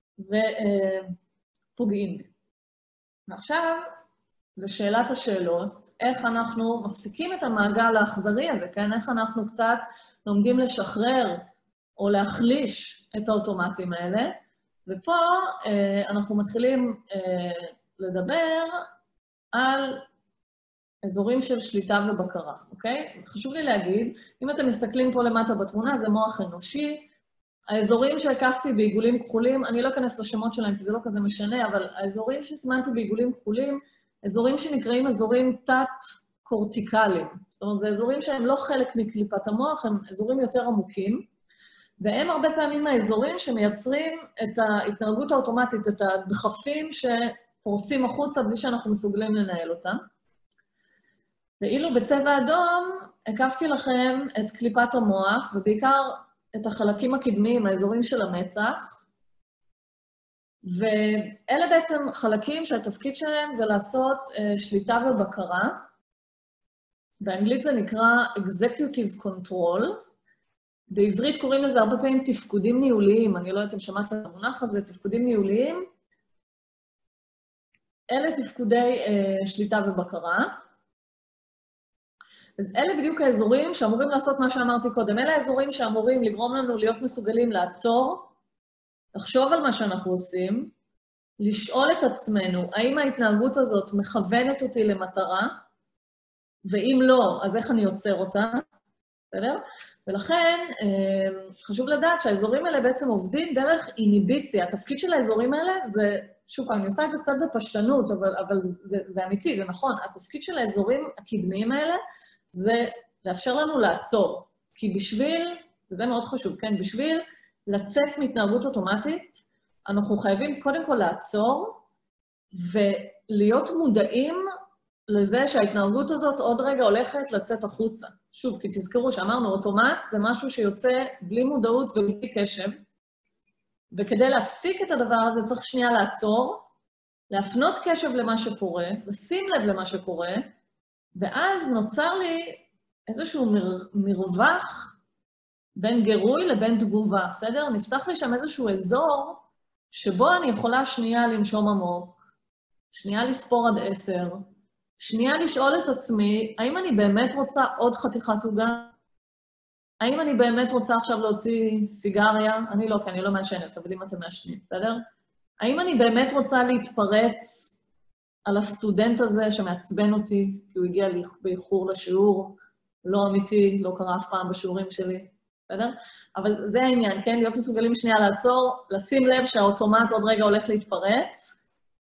[SPEAKER 2] ופוגעים בי. ועכשיו, לשאלת השאלות, איך אנחנו מפסיקים את המעגל האכזרי הזה, כן? איך אנחנו קצת לומדים לשחרר או להחליש את האוטומטים האלה, ופה אנחנו מתחילים לדבר על אזורים של שליטה ובקרה, אוקיי? חשוב לי להגיד, אם אתם מסתכלים פה למטה בתמונה, זה מוח אנושי. האזורים שהקפתי בעיגולים כחולים, אני לא אכנס לשמות שלהם, כי זה לא כזה משנה, אבל האזורים שסימנתי בעיגולים כחולים, אזורים שנקראים אזורים תת-קורטיקליים. זאת אומרת, זה אזורים שהם לא חלק מקליפת המוח, הם אזורים יותר עמוקים, והם הרבה פעמים האזורים שמייצרים את ההתנהגות האוטומטית, את הדחפים שפורצים החוצה בלי שאנחנו מסוגלים לנהל אותם. ואילו בצבע אדום הקפתי לכם את קליפת המוח, ובעיקר את החלקים הקדמיים, האזורים של המצח, ואלה בעצם חלקים שהתפקיד שלהם זה לעשות שליטה ובקרה. באנגלית זה נקרא Executive Control, בעברית קוראים לזה הרבה פעמים תפקודים ניהוליים, אני לא יודעת אם שמעת את המונח הזה, תפקודים ניהוליים. אלה תפקודי שליטה ובקרה. אז אלה בדיוק האזורים שאמורים לעשות מה שאמרתי קודם. אלה האזורים שאמורים לגרום לנו להיות מסוגלים לעצור, לחשוב על מה שאנחנו עושים, לשאול את עצמנו, האם ההתנהגות הזאת מכוונת אותי למטרה, ואם לא, אז איך אני יוצר אותה, בסדר? ולכן חשוב לדעת שהאזורים האלה בעצם עובדים דרך איניביציה. התפקיד של האזורים האלה זה, שוב, אני עושה את זה קצת בפשטנות, אבל זה אמיתי, זה נכון. התפקיד של האזורים הקדמיים האלה זה לאפשר לנו לעצור. כי בשביל, וזה מאוד חשוב, כן, בשביל לצאת מהתנהגות אוטומטית, אנחנו חייבים קודם כל לעצור ולהיות מודעים לזה שההתנהגות הזאת עוד רגע הולכת לצאת החוצה. שוב, כי תזכרו שאמרנו, אוטומט זה משהו שיוצא בלי מודעות ובלי קשב, וכדי להפסיק את הדבר הזה צריך שנייה לעצור, להפנות קשב למה שקורה, לשים לב למה שקורה, ואז נוצר לי איזשהו מרווח בין גירוי לבין תגובה, בסדר? נפתח לי שם איזשהו אזור שבו אני יכולה שנייה לנשום עמוק, שנייה לספור עד 10, שנייה לשאול את עצמי, האם אני באמת רוצה עוד חתיכת עוגה? האם אני באמת רוצה עכשיו להוציא סיגריה? אני לא, כי אני לא מעשנת, אבל אם אתם מעשנים, בסדר? האם אני באמת רוצה להתפרץ על הסטודנט הזה שמעצבן אותי, כי הוא הגיע באיחור לשיעור, לא אמיתי, לא קרה אף פעם בשיעורים שלי, בסדר? אבל זה העניין, כן? להיות מסוגלים שנייה לעצור, לשים לב שהאוטומט עוד רגע הולך להתפרץ,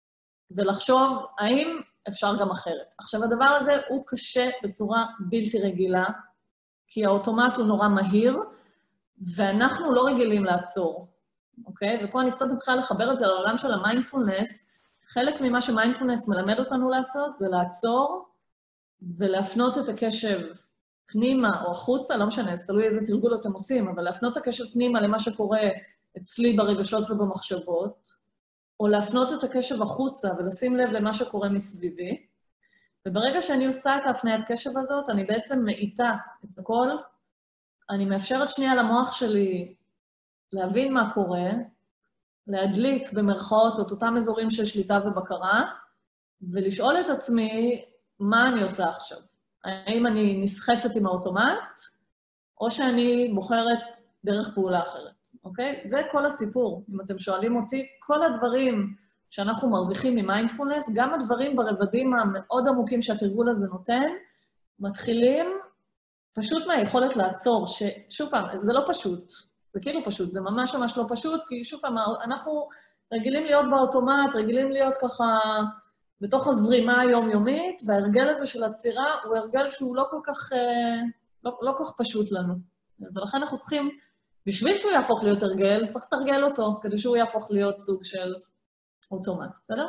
[SPEAKER 2] ולחשוב האם אפשר גם אחרת. עכשיו, הדבר הזה הוא קשה בצורה בלתי רגילה, כי האוטומט הוא נורא מהיר, ואנחנו לא רגילים לעצור, אוקיי? ופה אני קצת מתחילה לחבר את זה לעולם של המיינדפולנס. חלק ממה שמיינדפולנס מלמד אותנו לעשות זה לעצור ולהפנות את הקשב פנימה או החוצה, לא משנה, זה תלוי איזה תרגול אתם עושים, אבל להפנות את הקשב פנימה למה שקורה אצלי ברגשות ובמחשבות, או להפנות את הקשב החוצה ולשים לב למה שקורה מסביבי, וברגע שאני עושה את ההפניית קשב הזאת, אני בעצם מאיתה את הכל, אני מאפשרת שנייה למוח שלי להבין מה קורה, להדליק במרכאות את אותם אזורים של שליטה ובקרה, ולשאול את עצמי מה אני עושה עכשיו. האם אני נסחפת עם האוטומט, או שאני בוחרת דרך פעולה אחרת, אוקיי? זה כל הסיפור. אם אתם שואלים אותי, כל הדברים שאנחנו מרוויחים ממיינדפולנס, גם הדברים ברבדים המאוד עמוקים שהתרגול הזה נותן, מתחילים פשוט מהיכולת לעצור, ששוב פעם, זה לא פשוט, זה כאילו פשוט, זה ממש ממש לא פשוט, כי שוב פעם, אנחנו רגילים להיות באוטומט, רגילים להיות ככה בתוך הזרימה היומיומית, וההרגל הזה של הצירה הוא הרגל שהוא לא כל כך פשוט לנו. ולכן אנחנו צריכים, בשביל שהוא יהפוך להיות הרגל, צריך לתרגל אותו, כדי שהוא יהפוך להיות סוג של אוטומט, בסדר?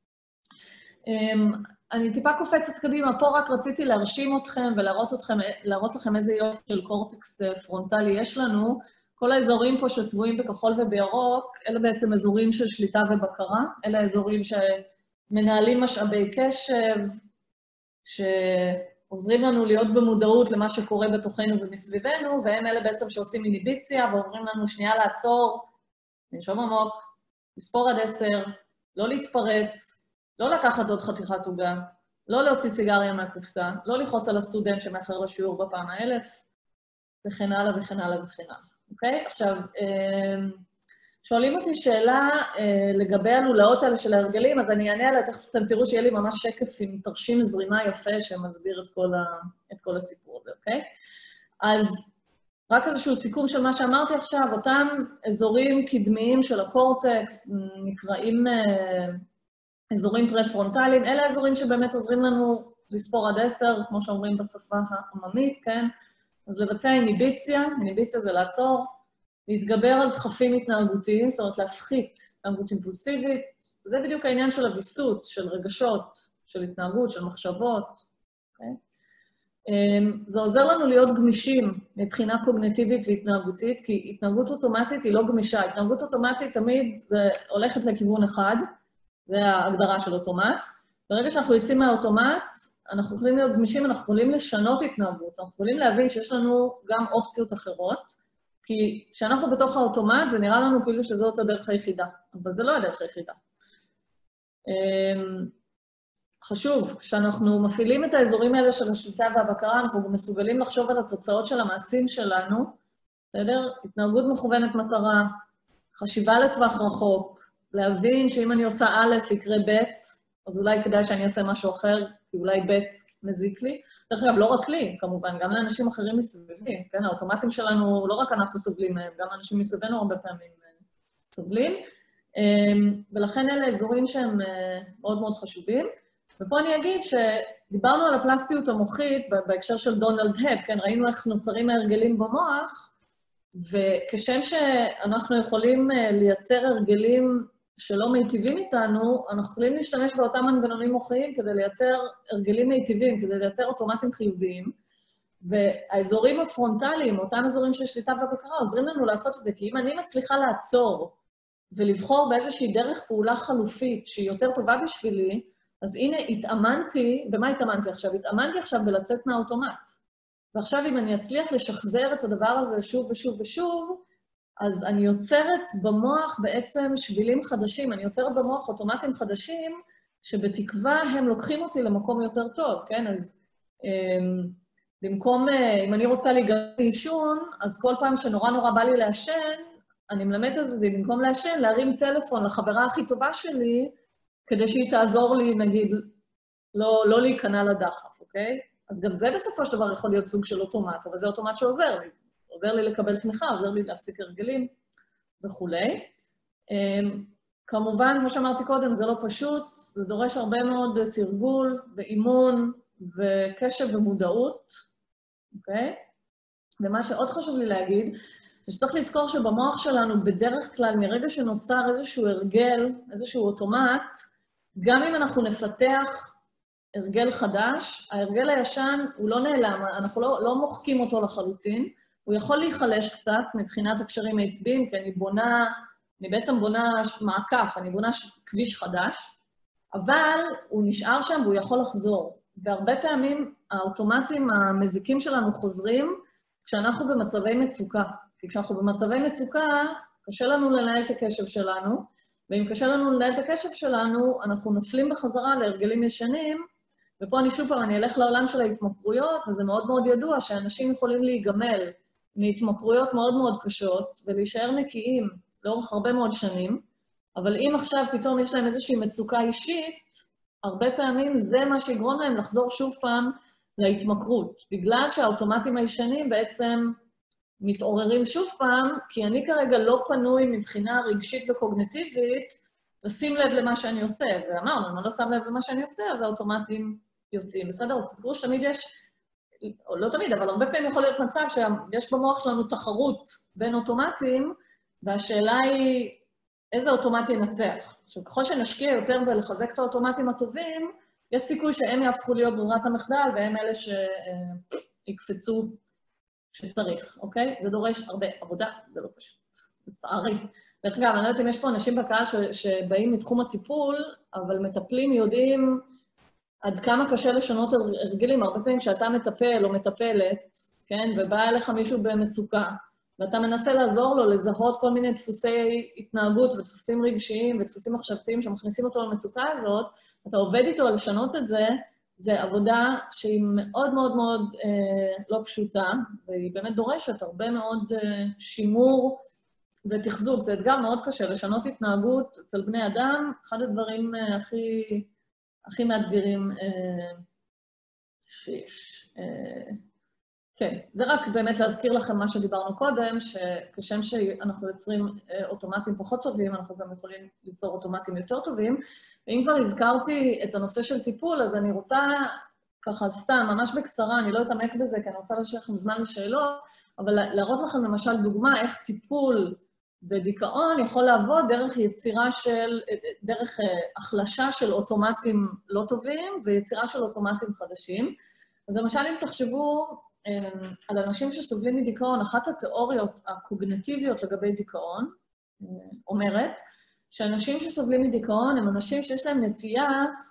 [SPEAKER 2] אני טיפה קופצת קדימה, פה רק רציתי להרשים אתכם ולהראות לכם איזה יופי של קורטקס פרונטלי יש לנו. כל האזורים פה שצבועים בכחול ובירוק, אלה בעצם אזורים של שליטה ובקרה, אלה האזורים שמנהלים משאבי קשב, שעוזרים לנו להיות במודעות למה שקורה בתוכנו ומסביבנו, והם אלה בעצם שעושים איניביציה, ואומרים לנו שנייה לעצור, לנשום עמוק, לספור עד 10, לא להתפרץ, לא לקחת עוד חתיכת עוגה, לא להוציא סיגריה מהקופסה, לא לכעוס על הסטודנט שמאחר לשיעור בפעם ה-1000, וכן הלאה וכן הלאה וכן הלאה. אוקיי? עכשיו, שואלים אותי שאלה לגבי הלולאות האלה של ההרגלים, אז אני אענה עליה, תכף אתם תראו שיהיה לי ממש שקף עם תרשים זרימה יפה שמסביר את כל הסיפור הזה, אוקיי? אז רק איזשהו סיכום של מה שאמרתי עכשיו, אותם אזורים קדמיים של הקורטקס נקראים אזורים פרפרונטליים, אלה האזורים שבאמת עוזרים לנו לספור עד 10, כמו שאומרים בשפה העממית, כן? אז לבצע איניביציה, איניביציה זה לעצור, להתגבר על דחפים התנהגותיים, זאת אומרת להפחית התנהגות אימפולסיבית, זה בדיוק העניין של הוויסות, של רגשות, של התנהגות, של מחשבות, אוקיי? זה עוזר לנו להיות גמישים מבחינה קוגניטיבית והתנהגותית, כי התנהגות אוטומטית היא לא גמישה, התנהגות אוטומטית תמיד זה הולכת לכיוון אחד, זה ההגדרה של אוטומט. ברגע שאנחנו יוצאים מהאוטומט, אנחנו יכולים להיות גמישים, אנחנו יכולים לשנות התנהגות, אנחנו יכולים להבין שיש לנו גם אופציות אחרות, כי כשאנחנו בתוך האוטומט, זה נראה לנו כאילו שזאת הדרך היחידה, אבל זה לא הדרך היחידה. חשוב, כשאנחנו מפעילים את האזורים האלה של השליטה והבקרה, אנחנו גם מסוגלים לחשוב על התוצאות של המעשים שלנו, בסדר? התנהגות מכוונת מטרה, חשיבה לטווח רחוק, להבין שאם אני עושה א' יקרה ב', אז אולי כדאי שאני אעשה משהו אחר, כי אולי ב' מזיק לי. דרך אגב, לא רק לי, כמובן, גם לאנשים אחרים מסביבים, כן? האוטומטים שלנו, לא רק אנחנו סובלים מהם, גם אנשים מסביבנו הרבה פעמים סובלים, ולכן אלה אזורים שהם מאוד מאוד חשובים. ופה אני אגיד שדיברנו על הפלסטיות המוחית בהקשר של דונלד הב, כן? ראינו איך נוצרים ההרגלים במוח, וכשם שאנחנו יכולים לייצר הרגלים שלא מיטיבים איתנו, אנחנו יכולים להשתמש באותם מנגנונים מוחיים כדי לייצר הרגלים מיטיבים, כדי לייצר אוטומטים חיוביים, והאזורים הפרונטליים, אותם אזורים של שליטה ובקרה, עוזרים לנו לעשות את זה, כי אם אני מצליחה לעצור ולבחור באיזושהי דרך פעולה חלופית שהיא יותר טובה בשבילי, אז הנה, התאמנתי, במה התאמנתי עכשיו? התאמנתי עכשיו בלצאת מהאוטומט. ועכשיו אם אני אצליח לשחזר את הדבר הזה שוב ושוב ושוב, אז אני יוצרת במוח בעצם שבילים חדשים, אני יוצרת במוח אוטומטים חדשים, שבתקווה הם לוקחים אותי למקום יותר טוב, כן? אז במקום, אם אני רוצה להיגרם לעישון, אז כל פעם שנורא נורא בא לי לעשן, אני מלמדת את זה, במקום לעשן, להרים טלפון לחברה הכי טובה שלי, כדי שהיא תעזור לי, נגיד, לא להיכנע לדחף, אוקיי? אז גם זה בסופו של דבר יכול להיות סוג של אוטומט, אבל זה אוטומט שעוזר לי. עוזר לי לקבל תמיכה, עוזר לי להפסיק הרגלים וכו'. כמובן, כמו שאמרתי קודם, זה לא פשוט, זה דורש הרבה מאוד תרגול ואימון וקשב ומודעות, אוקיי? ומה שעוד חשוב לי להגיד, זה שצריך לזכור שבמוח שלנו בדרך כלל, מרגע שנוצר איזשהו הרגל, איזשהו אוטומט, גם אם אנחנו נפתח הרגל חדש, ההרגל הישן הוא לא נעלם, אנחנו לא מוחקים אותו לחלוטין, הוא יכול להיחלש קצת מבחינת הקשרים העצביים, כי אני בעצם בונה מעקף, אני בונה כביש חדש, אבל הוא נשאר שם והוא יכול לחזור. והרבה פעמים האוטומטים המזיקים שלנו חוזרים כשאנחנו במצבי מצוקה. כי כשאנחנו במצבי מצוקה, קשה לנו לנהל את הקשב שלנו, ואם קשה לנו לנהל את הקשב שלנו, אנחנו נופלים בחזרה להרגלים ישנים, ופה אני שוב פעם, אני אלך לעולם של ההתמכרויות, וזה מאוד מאוד ידוע שאנשים יכולים להיגמל מהתמכרויות מאוד מאוד קשות, ולהישאר נקיים לאורך הרבה מאוד שנים, אבל אם עכשיו פתאום יש להם איזושהי מצוקה אישית, הרבה פעמים זה מה שיגרום להם לחזור שוב פעם להתמכרות, בגלל שהאוטומטים הישנים בעצם מתעוררים שוב פעם, כי אני כרגע לא פנוי מבחינה רגשית וקוגניטיבית לשים לב למה שאני עושה, ואמרנו, אם אני לא שם לב למה שאני עושה, אז האוטומטים יוצאים. בסדר? אז תזכרו שתמיד יש, או לא תמיד, אבל הרבה פעמים יכול להיות מצב שיש במוח שלנו תחרות בין אוטומטים, והשאלה היא איזה אוטומט ינצח. עכשיו, ככל שנשקיע יותר בלחזק את האוטומטים הטובים, יש סיכוי שהם יהפכו להיות ברירת המחדל, והם אלה שיקפצו שצריך, אוקיי? זה דורש הרבה עבודה, זה לא פשוט, לצערי. דרך אגב, אני לא יודעת אם יש פה אנשים בקהל שבאים מתחום הטיפול, אבל מטפלים יודעים עד כמה קשה לשנות הרגלים. הרבה פעמים כשאתה מטפל או מטפלת, כן, ובא אליך מישהו במצוקה, ואתה מנסה לעזור לו לזהות כל מיני דפוסי התנהגות ודפוסים רגשיים ודפוסים מחשבתיים שמכניסים אותו למצוקה הזאת, אתה עובד איתו על לשנות את זה, זה עבודה שהיא מאוד מאוד מאוד לא פשוטה, והיא באמת דורשת הרבה מאוד שימור ותחזוק. זה אתגר מאוד קשה, לשנות התנהגות אצל בני אדם, אחד הדברים הכי מאתגרים שיש. כן, זה רק באמת להזכיר לכם מה שדיברנו קודם, שכשם שאנחנו יוצרים אוטומטים פחות טובים, אנחנו גם יכולים ליצור אוטומטים יותר טובים. ואם כבר הזכרתי את הנושא של טיפול, אז אני רוצה ככה סתם, ממש בקצרה, אני לא אתעמק בזה, כי אני רוצה להשאיר לכם זמן לשאלות, אבל להראות לכם למשל דוגמה איך טיפול בדיכאון יכול לעבוד דרך יצירה של, דרך החלשה של אוטומטים לא טובים, ויצירה של אוטומטים חדשים. אז למשל, אם תחשבו על אנשים שסובלים מדיכאון, אחת התיאוריות הקוגניטיביות לגבי דיכאון אומרת שאנשים שסובלים מדיכאון הם אנשים שיש להם נטייה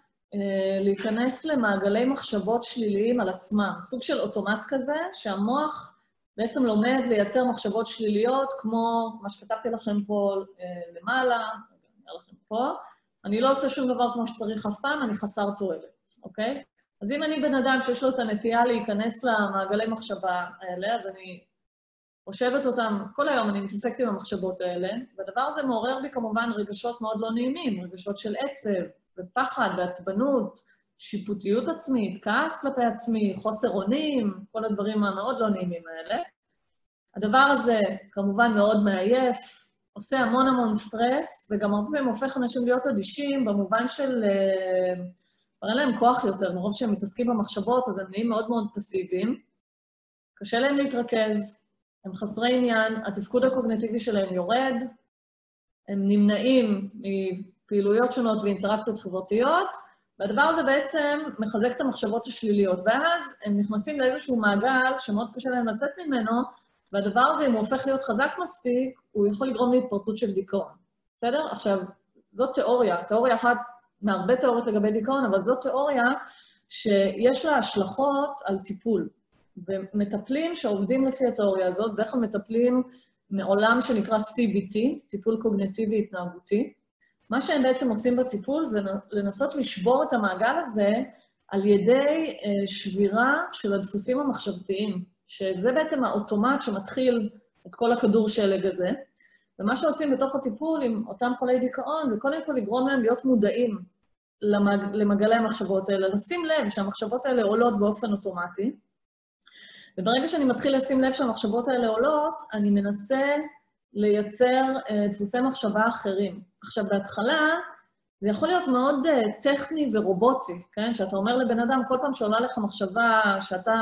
[SPEAKER 2] להיכנס למעגלי מחשבות שליליים על עצמם, סוג של אוטומט כזה, שהמוח בעצם לומד לייצר מחשבות שליליות, כמו מה שכתבתי לכם פה למעלה, אני אומר לכם פה, אני לא עושה שום דבר כמו שצריך אף פעם, אני חסר תועלת, אוקיי? אז אם אני בן אדם שיש לו את הנטייה להיכנס למעגלי מחשבה האלה, אז אני חושבת אותם, כל היום אני מתעסקת עם המחשבות האלה, והדבר הזה מעורר בי כמובן רגשות מאוד לא נעימים, רגשות של עצב, ופחד, ועצבנות, שיפוטיות עצמית, כעס כלפי עצמי, חוסר אונים, כל הדברים המאוד לא נעימים האלה. הדבר הזה כמובן מאוד מעייף, עושה המון המון סטרס, וגם הרבה פעמים הופך אנשים להיות אדישים במובן של אין להם כוח יותר, מרוב שהם מתעסקים במחשבות, אז הם נהיים מאוד מאוד פסיביים. קשה להם להתרכז, הם חסרי עניין, התפקוד הקוגניטיבי שלהם יורד, הם נמנעים מפעילויות שונות ואינטראקציות חברתיות, והדבר הזה בעצם מחזק את המחשבות השליליות, ואז הם נכנסים לאיזשהו מעגל שמאוד קשה להם לצאת ממנו, והדבר הזה, אם הוא הופך להיות חזק מספיק, הוא יכול לגרום להתפרצות של דיכאון. בסדר? עכשיו, זאת תיאוריה, תיאוריה אחת, מהרבה תיאוריות לגבי דיכאון, אבל זו תיאוריה שיש לה השלכות על טיפול. ומטפלים שעובדים לפי התיאוריה הזאת, בדרך כלל מטפלים מעולם שנקרא CBT, טיפול קוגניטיבי התנהגותי. מה שהם בעצם עושים בטיפול זה לנסות לשבור את המעגל הזה על ידי שבירה של הדפוסים המחשבתיים, שזה בעצם האוטומט שמתחיל את כל הכדור שלג הזה. ומה שעושים בתוך הטיפול עם אותם חולי דיכאון, זה קודם כל לגרום להם להיות מודעים למעגלי המחשבות האלה, לשים לב שהמחשבות האלה עולות באופן אוטומטי, וברגע שאני מתחיל לשים לב שהמחשבות האלה עולות, אני מנסה לייצר דפוסי מחשבה אחרים. עכשיו, בהתחלה, זה יכול להיות מאוד טכני ורובוטי, כן? שאתה אומר לבן אדם, כל פעם שעולה לך מחשבה שאתה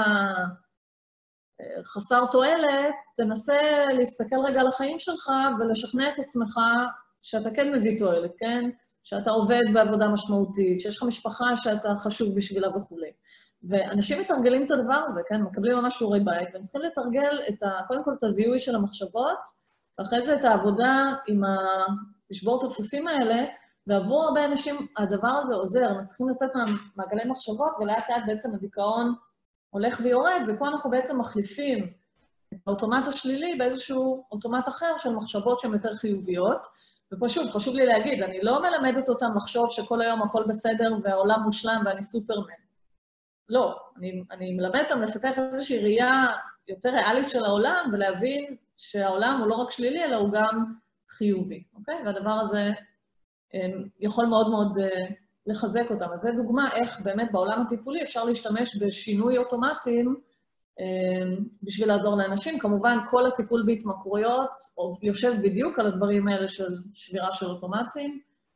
[SPEAKER 2] חסר תועלת, תנסה להסתכל רגע על החיים שלך ולשכנע את עצמך שאתה כן מביא תועלת, כן? שאתה עובד בעבודה משמעותית, שיש לך משפחה שאתה חשוב בשבילה וכו'. ואנשים מתרגלים את הדבר הזה, כן? מקבלים ממש שיעורי בית, והם צריכים לתרגל קודם כל את הזיהוי של המחשבות, ואחרי זה את העבודה לשבור את הדפוסים האלה, ועבור הרבה אנשים הדבר הזה עוזר, הם צריכים לצאת מהמעגלי מחשבות, ולאט לאט בעצם הדיכאון הולך ויורד, ופה אנחנו בעצם מחליפים את האוטומט השלילי באיזשהו אוטומט אחר של מחשבות שהן יותר חיוביות, ופה שוב, חשוב לי להגיד, אני לא מלמדת אותם לחשוב שכל היום הכל בסדר והעולם מושלם ואני סופרמן. לא, אני מלמדת אותם לפתח איזושהי ראייה יותר ריאלית של העולם, ולהבין שהעולם הוא לא רק שלילי, אלא הוא גם חיובי, אוקיי? והדבר הזה יכול מאוד מאוד לחזק אותם. אז זו דוגמה איך באמת בעולם הטיפולי אפשר להשתמש בשינוי אוטומטיים בשביל לעזור לאנשים. כמובן, כל הטיפול בהתמכרויות יושב בדיוק על הדברים האלה של שבירה של אוטומטים.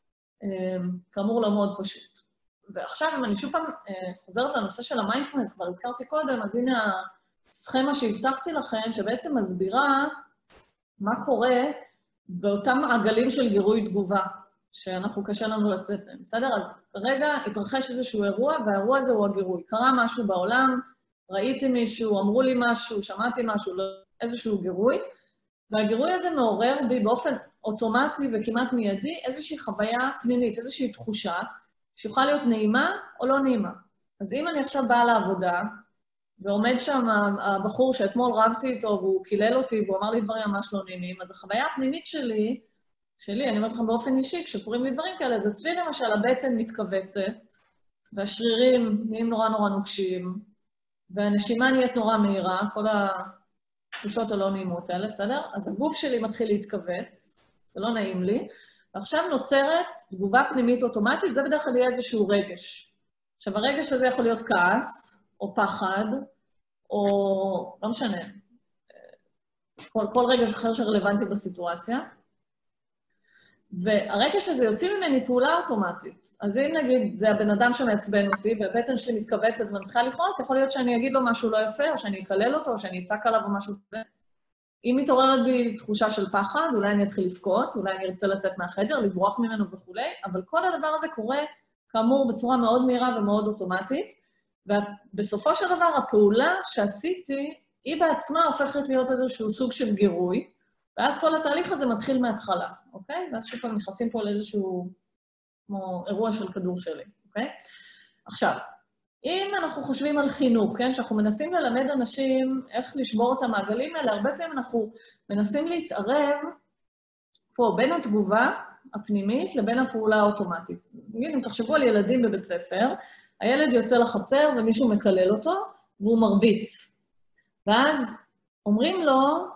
[SPEAKER 2] כאמור, לא מאוד פשוט. ועכשיו, אם אני שוב פעם חוזרת לנושא של המיינדפולנס, כבר הזכרתי קודם, אז הנה הסכמה שהבטחתי לכם, שבעצם מסבירה מה קורה באותם מעגלים של גירוי תגובה, שאנחנו קשה לנו לצאת להם, בסדר? אז כרגע התרחש איזשהו אירוע, והאירוע הזה הוא הגירוי. קרה משהו בעולם, ראיתי מישהו, אמרו לי משהו, שמעתי משהו, איזשהו גירוי, והגירוי הזה מעורר בי באופן אוטומטי וכמעט מיידי איזושהי חוויה פנימית, איזושהי תחושה, שיוכל להיות נעימה או לא נעימה. אז אם אני עכשיו באה לעבודה, ועומד שם הבחור שאתמול רבתי איתו, והוא קילל אותי, והוא אמר לי דברים ממש לא נעימים, אז החוויה הפנימית שלי, אני אומרת לכם באופן אישי, כשקוראים לי דברים כאלה, אז אצלי למשל הבטן מתכווצת, והשרירים נהיים נורא נורא נוקשים, והנשימה נהיית נורא מהירה, כל התחושות הלא נעימות האלה, בסדר? אז הגוף שלי מתחיל להתכווץ, זה לא נעים לי, ועכשיו נוצרת תגובה פנימית אוטומטית, זה בדרך כלל יהיה איזשהו רגש. עכשיו, הרגש הזה יכול להיות כעס, או פחד, או לא משנה, כל רגש אחר שרלוונטי בסיטואציה, והרגש הזה יוצאים ממני פעולה אוטומטית. אז אם נגיד, זה הבן אדם שמעצבן אותי, והבטן שלי מתכווצת ומתחילה לכעוס, יכול להיות שאני אגיד לו משהו לא יפה, או שאני אקלל אותו, או שאני אצעק עליו או משהו כזה. אם מתעוררת בי תחושה של פחד, אולי אני אתחיל לבכות, אולי אני ארצה לצאת מהחדר, לברוח ממנו וכו', אבל כל הדבר הזה קורה, כאמור, בצורה מאוד מהירה ומאוד אוטומטית, ובסופו של דבר, הפעולה שעשיתי, היא בעצמה הופכת להיות איזשהו סוג של גירוי, ואז כל התהליך הזה מתחיל מההתחלה, אוקיי? ואז שוב פעם נכנסים פה לאיזשהו כמו אירוע של כדור שלי, אוקיי? עכשיו, אם אנחנו חושבים על חינוך, כן? שאנחנו מנסים ללמד אנשים איך לשבור את המעגלים האלה, הרבה פעמים אנחנו מנסים להתערב פה בין התגובה הפנימית לבין הפעולה האוטומטית. נגיד, אם תחשבו על ילדים בבית ספר, הילד יוצא לחצר ומישהו מקלל אותו, והוא מרביץ. ואז אומרים לו,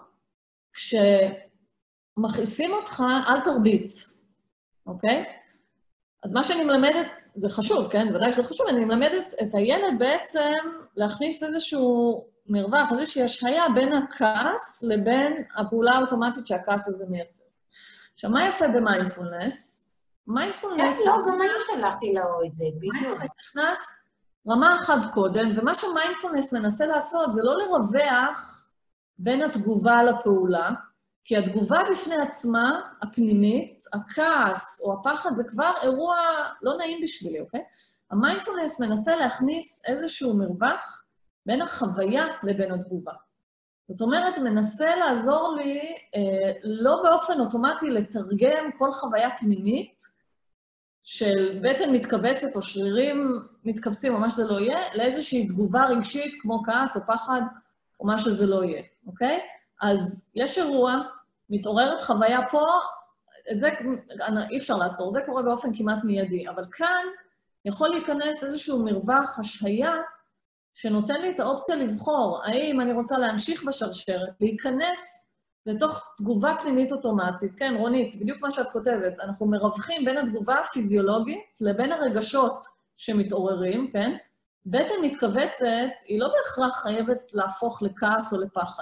[SPEAKER 2] כשמכעיסים אותך, אל תרביץ, אוקיי? אז מה שאני מלמדת, זה חשוב, כן? ודאי שזה חשוב, אני מלמדת את הילד בעצם להכניס איזשהו מרווח, איזושהי השהיה בין הכעס לבין הפעולה האוטומטית שהכעס הזה מייצר. עכשיו, מה יפה במיינדפולנס? מיינדפולנס...
[SPEAKER 5] כן, לא, גם אני שלחתי לו את זה, בדיוק.
[SPEAKER 2] מיינדפולנס נכנס רמה אחת קודם, ומה שמיינדפולנס מנסה לעשות זה לא לרווח בין התגובה לפעולה, כי התגובה בפני עצמה, הפנימית, הכעס או הפחד, זה כבר אירוע לא נעים בשבילי, אוקיי? המיינדפולנס מנסה להכניס איזשהו מרווח בין החוויה לבין התגובה. זאת אומרת, מנסה לעזור לי לא באופן אוטומטי לתרגם כל חוויה פנימית של בטן מתכווצת או שרירים מתכווצים או מה שזה לא יהיה, לאיזושהי תגובה רגשית כמו כעס או פחד או מה שזה לא יהיה, אוקיי? אז יש אירוע, מתעוררת חוויה פה, את זה אי אפשר לעצור, זה קורה באופן כמעט מיידי, אבל כאן יכול להיכנס איזשהו מרווח השהיה שנותן לי את האופציה לבחור, האם אני רוצה להמשיך בשרשרת, להיכנס לתוך תגובה פנימית אוטומטית. כן, רונית, בדיוק מה שאת כותבת, אנחנו מרווחים בין התגובה הפיזיולוגית לבין הרגשות שמתעוררים, כן? בטן מתכווצת, היא לא בהכרח חייבת להפוך לכעס או לפחד.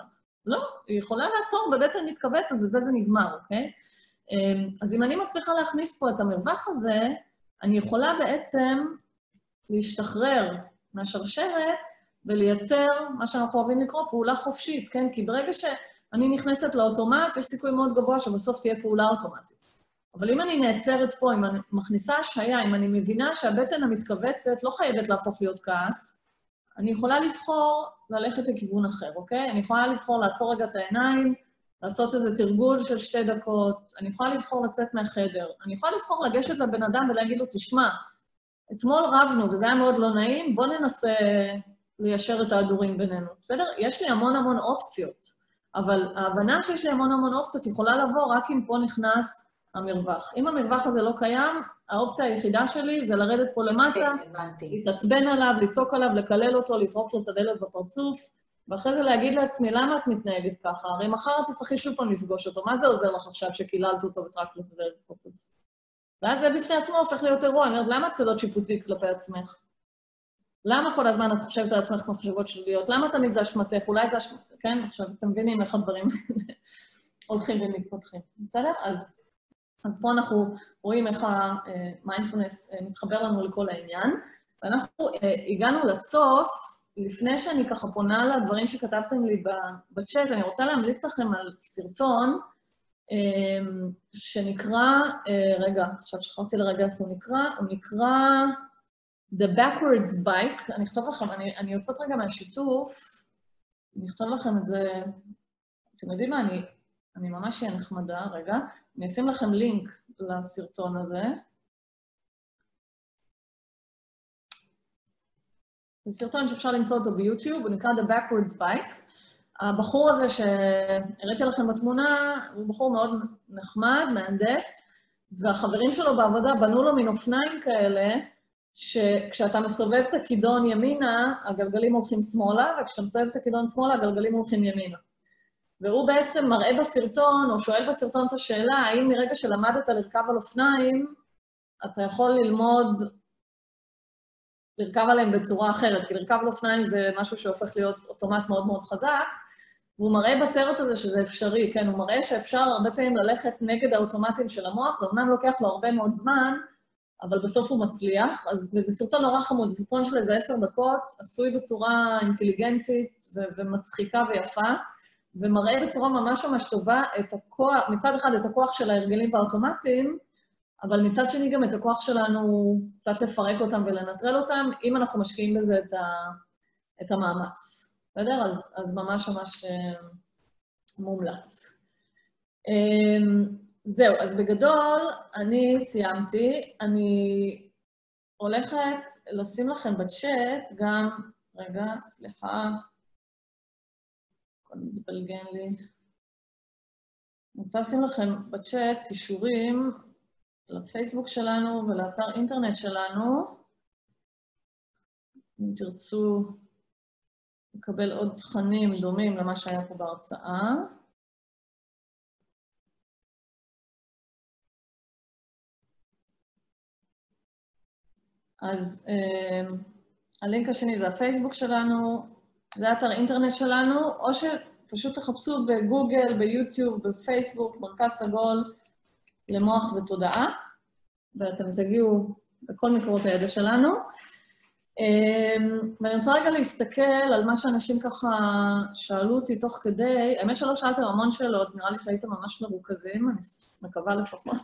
[SPEAKER 2] לא, היא יכולה לעצור בבטן מתכווצת, וזה זה נגמר, אוקיי? אז אם אני מצליחה להכניס פה את המרווח הזה, אני יכולה בעצם להשתחרר מהשרשרת ולייצר מה שאנחנו אוהבים לקרוא פעולה חופשית, כן? כי ברגע שאני נכנסת לאוטומט, יש סיכוי מאוד גבוה שבסוף תהיה פעולה אוטומטית. אבל אם אני נעצרת פה, אם אני מכניסה השהיה, אם אני מבינה שהבטן המתכווצת לא חייבת להפוך להיות כעס, אני יכולה לבחור ללכת לכיוון אחר, אוקיי? אני יכולה לבחור לעצור רגע את העיניים, לעשות איזה תרגול של 2 דקות, אני יכולה לבחור לצאת מהחדר, אני יכולה לבחור לגשת לבן אדם ולהגיד לו, תשמע, אתמול רבנו וזה היה מאוד לא נעים, בוא ננסה ליישר את ההדורים בינינו, בסדר? יש לי המון אופציות, אבל ההבנה שיש לי המון אופציות יכולה לבוא רק אם פה נכנס המרווח. אם המרווח הזה לא קיים, האופציה היחידה שלי זה לרדת פה למטה, להתעצבן עליו, לצעוק עליו, לקלל אותו, לטרוק לו את הדלת בפרצוף, ואחרי זה להגיד לעצמי, למה את מתנהגת ככה? הרי מחר את צריכי שוב פעם לפגוש אותו, מה זה עוזר לך עכשיו שקיללת אותו וטרקת לו את הדלת בפרצוף? ואז זה בפני עצמו הופך להיות אירוע, אני אומרת, למה את כזאת שיפוטית כלפי עצמך? למה כל הזמן את חושבת על עצמך מחשבות שליליות? למה תמיד זה אשמתך? אולי זה אשמתך, כן? עכשיו, אתם מבינים איך הדברים הולכים ומתפתחים. בסדר? אז פה אנחנו רואים איך המיינדפולנס מתחבר לנו לכל העניין, ואנחנו הגענו לסוף, לפני שאני ככה פונה לדברים שכתבתם לי בצ'אט, אני רוצה להמליץ לכם על סרטון שנקרא, רגע, עכשיו שכחתי לרגע איך הוא נקרא The Backwards Bike, אני אכתוב לכם, אני יוצאת רגע מהשיתוף, אני אכתוב לכם את זה, אתם יודעים מה, אני ממש אהיה נחמדה, רגע, אני אשים לכם לינק לסרטון הזה. זה סרטון שאפשר למצוא אותו ביוטיוב, הוא נקרא The Backwards Bike. הבחור הזה שהראיתי לכם בתמונה, הוא בחור מאוד נחמד, מהנדס, והחברים שלו בעבודה בנו לו מן אופניים כאלה, שכשאתה מסובב את הכידון ימינה, הגלגלים הולכים שמאלה, וכשאתה מסובב את הכידון שמאלה, הגלגלים הולכים ימינה. והוא בעצם מראה בסרטון, או שואל בסרטון את השאלה, האם מרגע שלמדת לרכב על אופניים, אתה יכול ללמוד לרכב עליהם בצורה אחרת, כי לרכב על אופניים זה משהו שהופך להיות אוטומט מאוד מאוד חזק, והוא מראה בסרט הזה שזה אפשרי, כן? הוא מראה שאפשר הרבה פעמים ללכת נגד האוטומטים של המוח, זה אומנם לוקח לו הרבה מאוד זמן, אבל בסוף הוא מצליח, וזה סרטון נורא חמוד, זה סרטון של איזה 10 דקות, עשוי בצורה אינטליגנטית ומצחיקה ויפה, ומראה בצורה ממש טובה את הכוח, מצד אחד את הכוח של ההרגלים והאוטומטים, אבל מצד שני גם את הכוח שלנו קצת לפרק אותם ולנטרל אותם, אם אנחנו משקיעים בזה את המאמץ. בסדר? אז ממש מומלץ. זהו, אז בגדול אני סיימתי, אני הולכת לשים לכם בצ'אט גם, רגע, סליחה, הכל מתבלגן לי. אני רוצה לשים לכם בצ'אט קישורים לפייסבוק שלנו ולאתר אינטרנט שלנו. אם תרצו לקבל עוד תכנים דומים למה שהיה פה בהרצאה. אז הלינק השני זה הפייסבוק שלנו, זה האתר אינטרנט שלנו, או שפשוט תחפשו בגוגל, ביוטיוב, בפייסבוק, מרכז סגול למוח ותודעה, ואתם תגיעו לכל מקורות הידע שלנו. ואני רוצה רגע להסתכל על מה שאנשים ככה שאלו אותי תוך כדי, האמת שלא שאלתם המון שאלות, נראה לי שהייתם ממש מרוכזים, אני מקווה לפחות.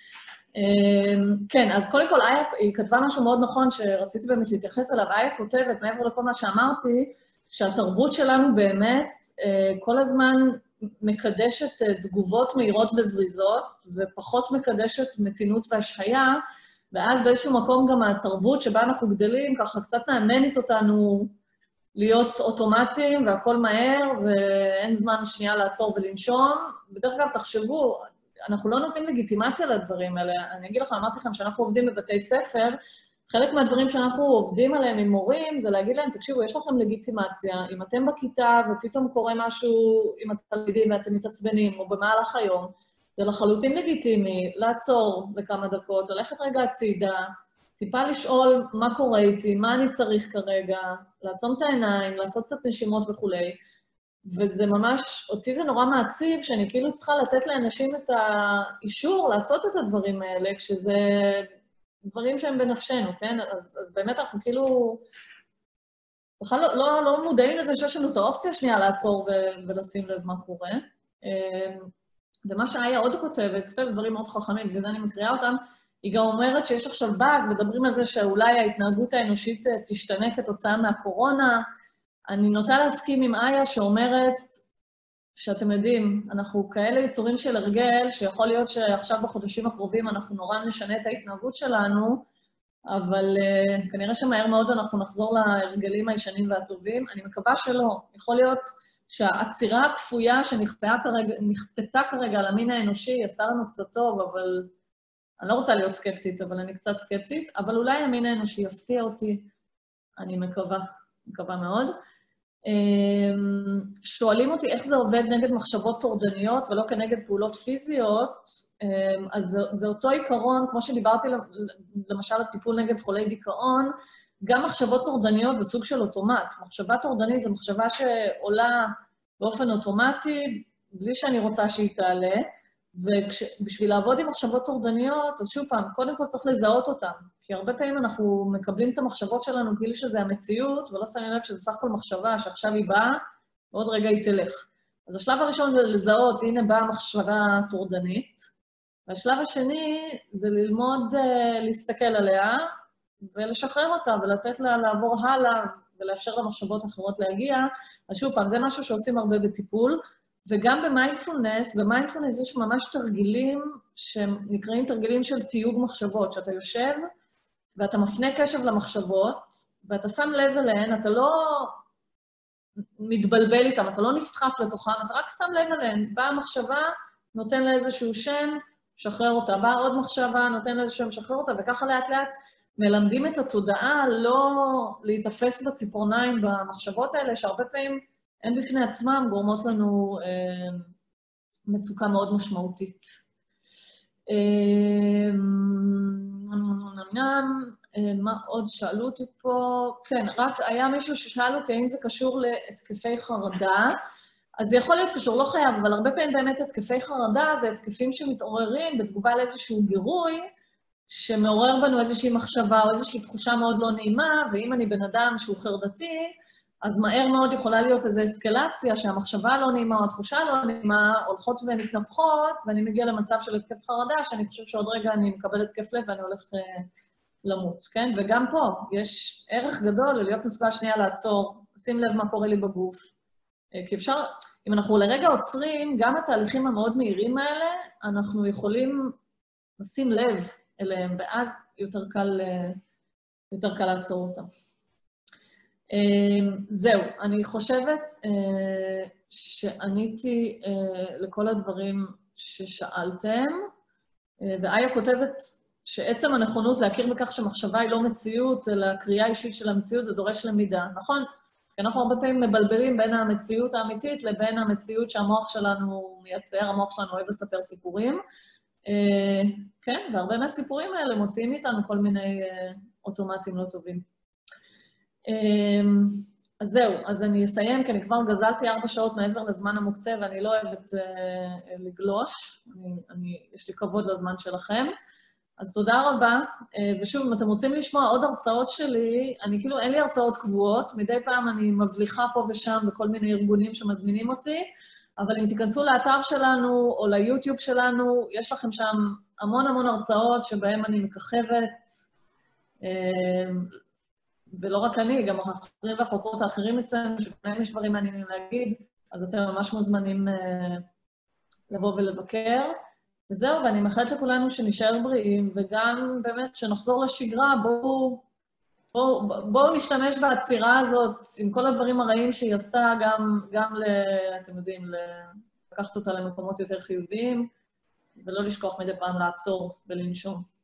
[SPEAKER 2] כן, אז קודם כל, היא כתבה משהו מאוד נכון שרציתי באמת להתייחס אליו. איה כותבת, מעבר לכל מה שאמרתי, שהתרבות שלנו באמת כל הזמן מקדשת תגובות מהירות וזריזות, ופחות מקדשת מתינות והשהיה, ואז באיזשהו מקום גם התרבות שבה אנחנו גדלים, ככה קצת מאמנת אותנו להיות אוטומטיים והכל מהר, ואין זמן שנייה לעצור ולנשום. בדרך כלל תחשבו, אנחנו לא נותנים לגיטימציה לדברים האלה. אני אגיד לכם, אמרתי לכם שאנחנו עובדים בבתי ספר, חלק מהדברים שאנחנו עובדים עליהם עם מורים, זה להגיד להם, תקשיבו, יש לכם לגיטימציה, אם אתם בכיתה ופתאום קורה משהו עם התלמידים ואתם מתעצבנים, או במהלך היום, זה לחלוטין לגיטימי, לעצור לכמה דקות, ללכת רגע הצידה, טיפה לשאול מה קורה איתי, מה אני צריך כרגע, לעצום את העיניים, לעשות קצת נשימות וכו'. וזה ממש, אותי זה נורא מעציב, שאני כאילו צריכה לתת לאנשים את האישור לעשות את הדברים האלה, כשזה דברים שהם בנפשנו, כן? אז באמת אנחנו כאילו, בכלל לא מודעים לזה שיש לנו את האופציה השנייה לעצור ולשים לב מה קורה. ומה שאיה עוד כותבת דברים מאוד חכמים, בגלל זה אני מקריאה אותם, היא גם אומרת שיש עכשיו באג, מדברים על זה שאולי ההתנהגות האנושית תשתנה כתוצאה מהקורונה. אני נוטה להסכים עם איה שאומרת שאתם יודעים, אנחנו כאלה יצורים של הרגל, שיכול להיות שעכשיו בחודשים הקרובים אנחנו נורא נשנה את ההתנהגות שלנו, אבל כנראה שמהר מאוד אנחנו נחזור להרגלים הישנים והטובים. אני מקווה שלא. יכול להיות שהעצירה הכפויה שנכפתה כרגע על המין האנושי, עשתה לנו קצת טוב, אבל אני לא רוצה להיות סקפטית, אבל אני קצת סקפטית, אבל אולי המין האנושי יפתיע אותי, אני מקווה מאוד. שואלים אותי איך זה עובד נגד מחשבות טורדניות ולא כנגד פעולות פיזיות, אז זה אותו עיקרון, כמו שדיברתי למשל הטיפול נגד חולי דיכאון, גם מחשבות טורדניות זה סוג של אוטומט. מחשבה טורדנית זה מחשבה שעולה באופן אוטומטי, בלי שאני רוצה שהיא תעלה, ובשביל לעבוד עם מחשבות טורדניות, אז שוב פעם, קודם כל צריך לזהות אותן, כי הרבה פעמים אנחנו מקבלים את המחשבות שלנו כאילו שזה המציאות, ולא שמים לב שזה בסך הכל מחשבה שעכשיו היא באה, ועוד רגע היא תלך. אז השלב הראשון זה לזהות, הנה באה מחשבה טורדנית, והשלב השני זה ללמוד להסתכל עליה, ולשחרר אותה, ולתת לה לעבור הלאה, ולאפשר למחשבות אחרות להגיע. אז שוב פעם, זה משהו שעושים הרבה בטיפול, וגם במיינדפולנס, במיינדפולנס יש ממש תרגילים שנקראים תרגילים של תיוג מחשבות, שאתה יושב ואתה מפנה קשב למחשבות, ואתה שם לב אליהן, אתה לא מתבלבל איתן, אתה לא נסחף לתוכן, אתה רק שם לב אליהן. באה מחשבה, נותן לה איזשהו שם, שחרר אותה. באה עוד מחשבה, נותן לה איזשהו שם, שחרר אותה, וככה לאט לאט מלמדים את התודעה לא להתאפס בציפורניים במחשבות האלה, שהרבה פעמים הן בפני עצמם גורמות לנו מצוקה מאוד משמעותית. מה עוד שאלו אותי פה? כן, רק היה מישהו ששאל אותי האם זה קשור להתקפי חרדה, אז זה יכול להיות קשור, לא חייב, אבל הרבה פעמים באמת התקפי חרדה זה התקפים שמתעוררים בתגובה לאיזשהו גירוי, שמעורר בנו איזושהי מחשבה או איזושהי תחושה מאוד לא נעימה, ואם אני בן אדם שהוא חרדתי, אז מהר מאוד יכולה להיות איזו אסקלציה שהמחשבה לא נעימה או התחושה לא נעימה, הולכות ומתנפחות, ואני מגיע למצב של התקף חרדה, שאני חושב שעוד רגע אני מקבל התקף לב ואני הולך למות, כן? וגם פה יש ערך גדול להיות מסוגל שנייה לעצור, שים לב מה קורה לי בגוף. כי אפשר, אם אנחנו לרגע עוצרים, גם התהליכים המאוד מהירים האלה, אנחנו יכולים לשים לב אליהם, ואז יותר קל לעצור אותם. זהו, אני חושבת שעניתי לכל הדברים ששאלתם, ואיה כותבת שעצם הנכונות להכיר בכך שמחשבה היא לא מציאות, אלא קריאה אישית של המציאות, זה דורש למידה, נכון? כי אנחנו הרבה פעמים מבלבלים בין המציאות האמיתית לבין המציאות שהמוח שלנו מייצר, המוח שלנו אוהב לספר סיפורים, כן, והרבה מהסיפורים האלה מוציאים איתנו כל מיני אוטומטים לא טובים. אז זהו, אז אני אסיים, כי אני כבר גזלתי 4 שעות מעבר לזמן המוקצה, ואני לא אוהבת לגלוש, יש לי כבוד לזמן שלכם. אז תודה רבה, ושוב, אם אתם רוצים לשמוע עוד הרצאות שלי, אני כאילו, אין לי הרצאות קבועות, מדי פעם אני מבליחה פה ושם בכל מיני ארגונים שמזמינים אותי, אבל אם תיכנסו לאתר שלנו או ליוטיוב שלנו, יש לכם שם המון הרצאות שבהן אני מככבת, ולא רק אני, גם החוקרים והחוקרות האחרים אצלנו, שבהם יש דברים מעניינים להגיד, אז אתם ממש מוזמנים לבוא ולבקר. וזהו, ואני מאחלת לכולנו שנשאר בריאים, וגם באמת שנחזור לשגרה, בואו נשתמש בעצירה הזאת, עם כל הדברים הרעים שהיא עשתה, גם אתם יודעים, לקחת אותה למקומות יותר חיוביים, ולא לשכוח מדי פעם לעצור ולנשום.